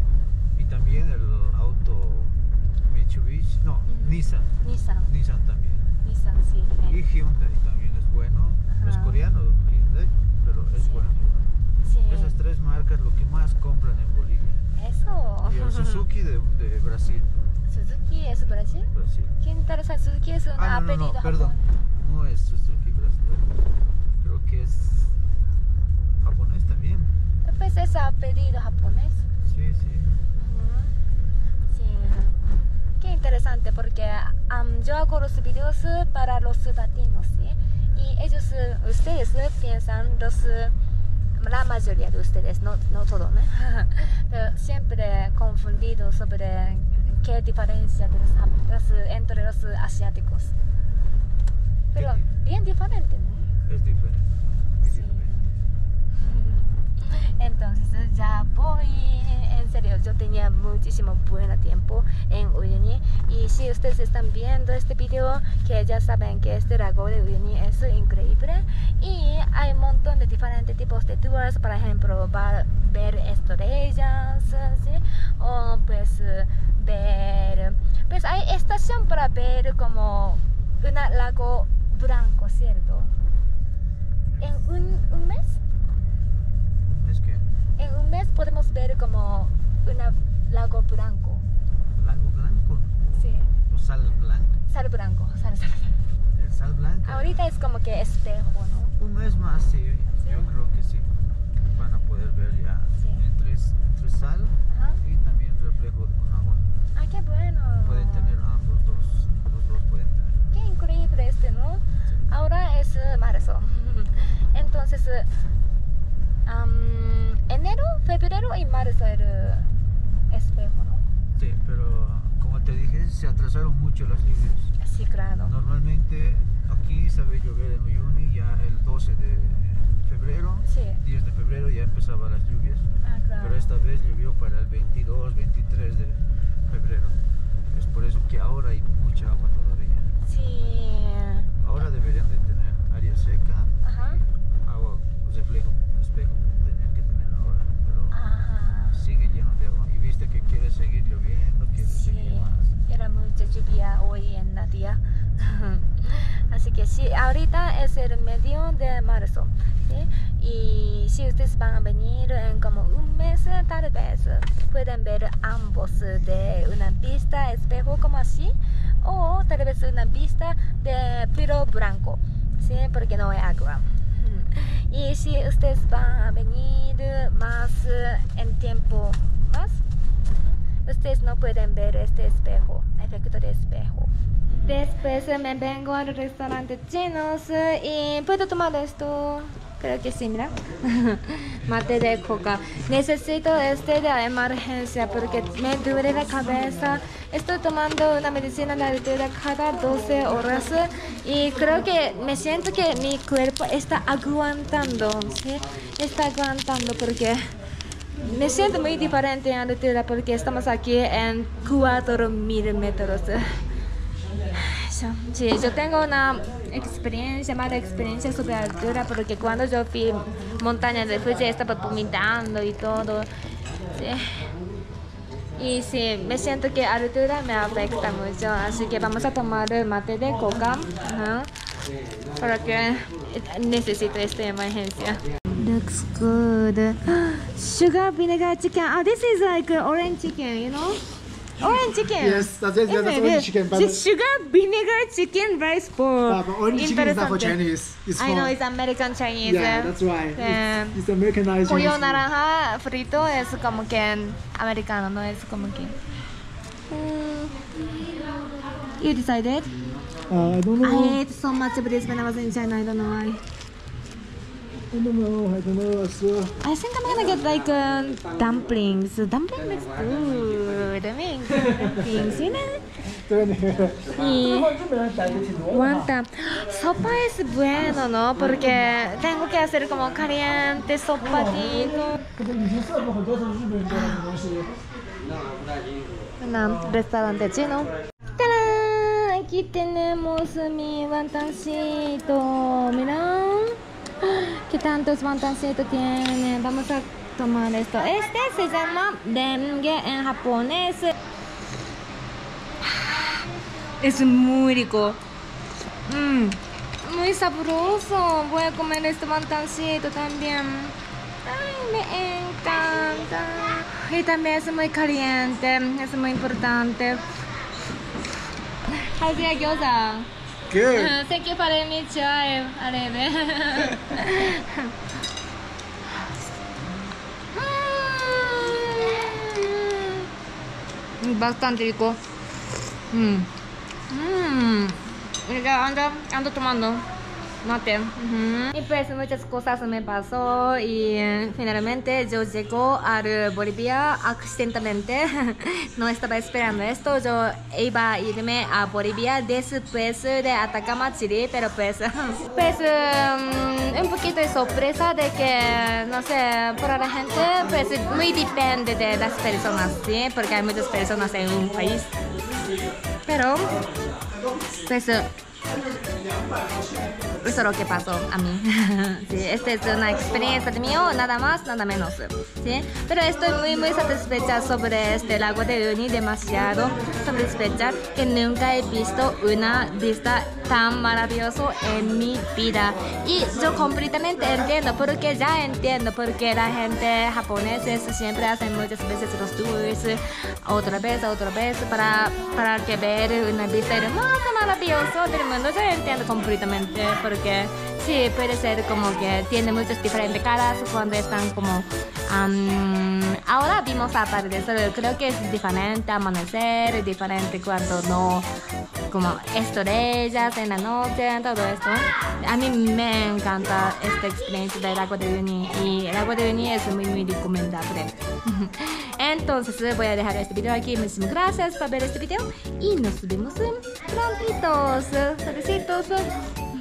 y también el auto Mitsubishi, no, mm. Nissan. Nissan. Nissan también. Nissan, sí. Y Hyundai también es bueno. Ajá. Es coreano Hyundai, pero es sí. bueno. Sí. Esas tres marcas lo que más compran en Bolivia. Eso. Y el Suzuki de, de Brasil. ¿Suzuki es Brasil? Brasil. ¿Qué interesa? Suzuki es un ah, no, apellido no, no, perdón. No es Suzuki Brasil. Creo que es japonés también. Pues es apellido japonés. Sí, sí. Uh-huh. Sí. Qué interesante porque um, yo hago los videos para los latinos, ¿sí? Y ellos, ustedes piensan los... La mayoría de ustedes, no, no todo, ¿no? Pero siempre confundido sobre qué diferencia de los, los, entre los asiáticos. Pero bien diferente, ¿no? Es diferente. Es sí. diferente. Entonces ya voy, en serio, yo tenía muchísimo buen tiempo en Uyuni. Y si ustedes están viendo este video, que ya saben que este lago de Uyuni es increíble. Y hay un montón de diferentes tipos de tours, por ejemplo, va a ver estrellas, ¿sí? O pues ver, pues hay estación para ver como un lago blanco, ¿cierto? En un, un mes. ¿Es qué? En un mes podemos ver como un lago blanco. ¿Lago blanco? Sí. ¿O sal blanco? Sal blanco, sal, sal. ¿El sal blanco? Ahorita es como que espejo, ¿no? Un mes más, sí. ¿Sí? Yo creo que sí. Van a poder ver ya sí. entre, entre sal ajá. y también reflejo con agua. Ah, qué bueno. Pueden tener ambos dos. Los dos pueden tener. Qué increíble este, ¿no? Sí. Ahora es pasó. Entonces, um, enero, febrero y marzo era espejo, ¿no? Sí, pero como te dije, se atrasaron mucho las lluvias. Sí, claro. Normalmente aquí sabe llover en Uyuni ya el doce de febrero, sí. diez de febrero ya empezaban las lluvias. Ah, claro. Pero esta vez llovió para el veintidós, veintitrés de febrero. Es por eso que ahora hay mucha agua todavía. Sí. Ahora deberían de tener área seca, ajá. agua reflejo, espejo, tenían que tener ahora, pero ajá. sigue lleno de agua. Y viste que quiere seguir lloviendo, quiere sí. seguir más. Era mucha lluvia hoy en la día. Así que sí, ahorita es el medio de marzo, ¿sí? Y si ustedes van a venir en como un mes, tal vez pueden ver ambos de una vista espejo como así, o tal vez una vista de puro blanco, ¿sí? Porque no hay agua. Y si ustedes van a venir más en tiempo más, ustedes no pueden ver este espejo, efecto de espejo. Después me vengo al restaurante chinos y puedo tomar esto. Creo que sí, mira. Mate de coca. Necesito este de emergencia porque me duele la cabeza. Estoy tomando una medicina de altura cada doce horas y creo que me siento que mi cuerpo está aguantando, ¿sí? Está aguantando porque me siento muy diferente en altura porque estamos aquí en cuatro mil metros. Sí, yo tengo una experiencia, mala experiencia sobre altura porque cuando yo fui montaña de Fuji estaba vomitando y todo. Sí. Y sí, me siento que altura me afecta mucho, así que vamos a tomar el mate de coca, ¿no? Porque necesito esta emergencia. Looks good. Sugar vinegar chicken. Oh, this is like orange chicken, you know? Orange chicken. Yes, that's it. Yeah, that's orange chicken. But it's sugar vinegar chicken rice for. Uh, but orange chicken is not for Chinese. It's I for, know it's American Chinese. Yeah, that's right. Yeah. It's, it's Americanized Pollo Chinese. naranja frito es como que americano, no es como que. Mm. You decided? Uh, I don't know. I ate so much of this when I was in China. I don't know why. I don't know. I don't know. So. I think I'm gonna get like uh, dumplings. Dumplings looks good. I mean, dumplings, you know. Y wonton. Sopa es bueno, ¿no? Porque tengo que hacer como caliente, sopatito. Un restaurante chino. ¡Tarán! Aquí tenemos mi wantancito. Mira. ¿Qué tantos wantancitos tiene? Vamos a tomar esto. Este se llama dengue en japonés. Es muy rico. Mm, muy sabroso. Voy a comer este wantancito también. Ay, me encanta. Y también es muy caliente. Es muy importante. How's your gyoza? Good. Uh, thank you for letting me try. Arebe. Bastante rico. Mm. Mm. Ya ando, ando tomando mate. Uh-huh. Y pues muchas cosas me pasó y eh, finalmente yo llego a Bolivia accidentalmente. No estaba esperando esto. Yo iba a irme a Bolivia después de Atacama, Chile, pero pues, pues um, un poquito de sorpresa de que, no sé, para la gente, pues muy depende de las personas, ¿sí? Porque hay muchas personas en un país. Pero, pues, eso es lo que pasó a mí. Sí, esta es una experiencia de mío, nada más, nada menos. ¿Sí? Pero estoy muy, muy satisfecha sobre este lago de Uyuni, demasiado satisfecha que nunca he visto una vista tan maravillosa en mi vida. Y yo completamente entiendo, porque ya entiendo, porque la gente japonesa siempre hace muchas veces los tours, otra vez, otra vez, para, para que ver una vista más maravillosa del mundo. Yo entiendo completamente, porque sí, puede ser como que tiene muchas diferentes caras cuando están como Um, ahora vimos atardecer, creo que es diferente amanecer, diferente cuando no, como estrellas en la noche, todo esto. A mí me encanta esta experiencia del lago de Uyuni y el lago de Uyuni es muy muy recomendable. Entonces voy a dejar este video aquí. Muchísimas gracias por ver este video y nos vemos prontitos. Saludcitos.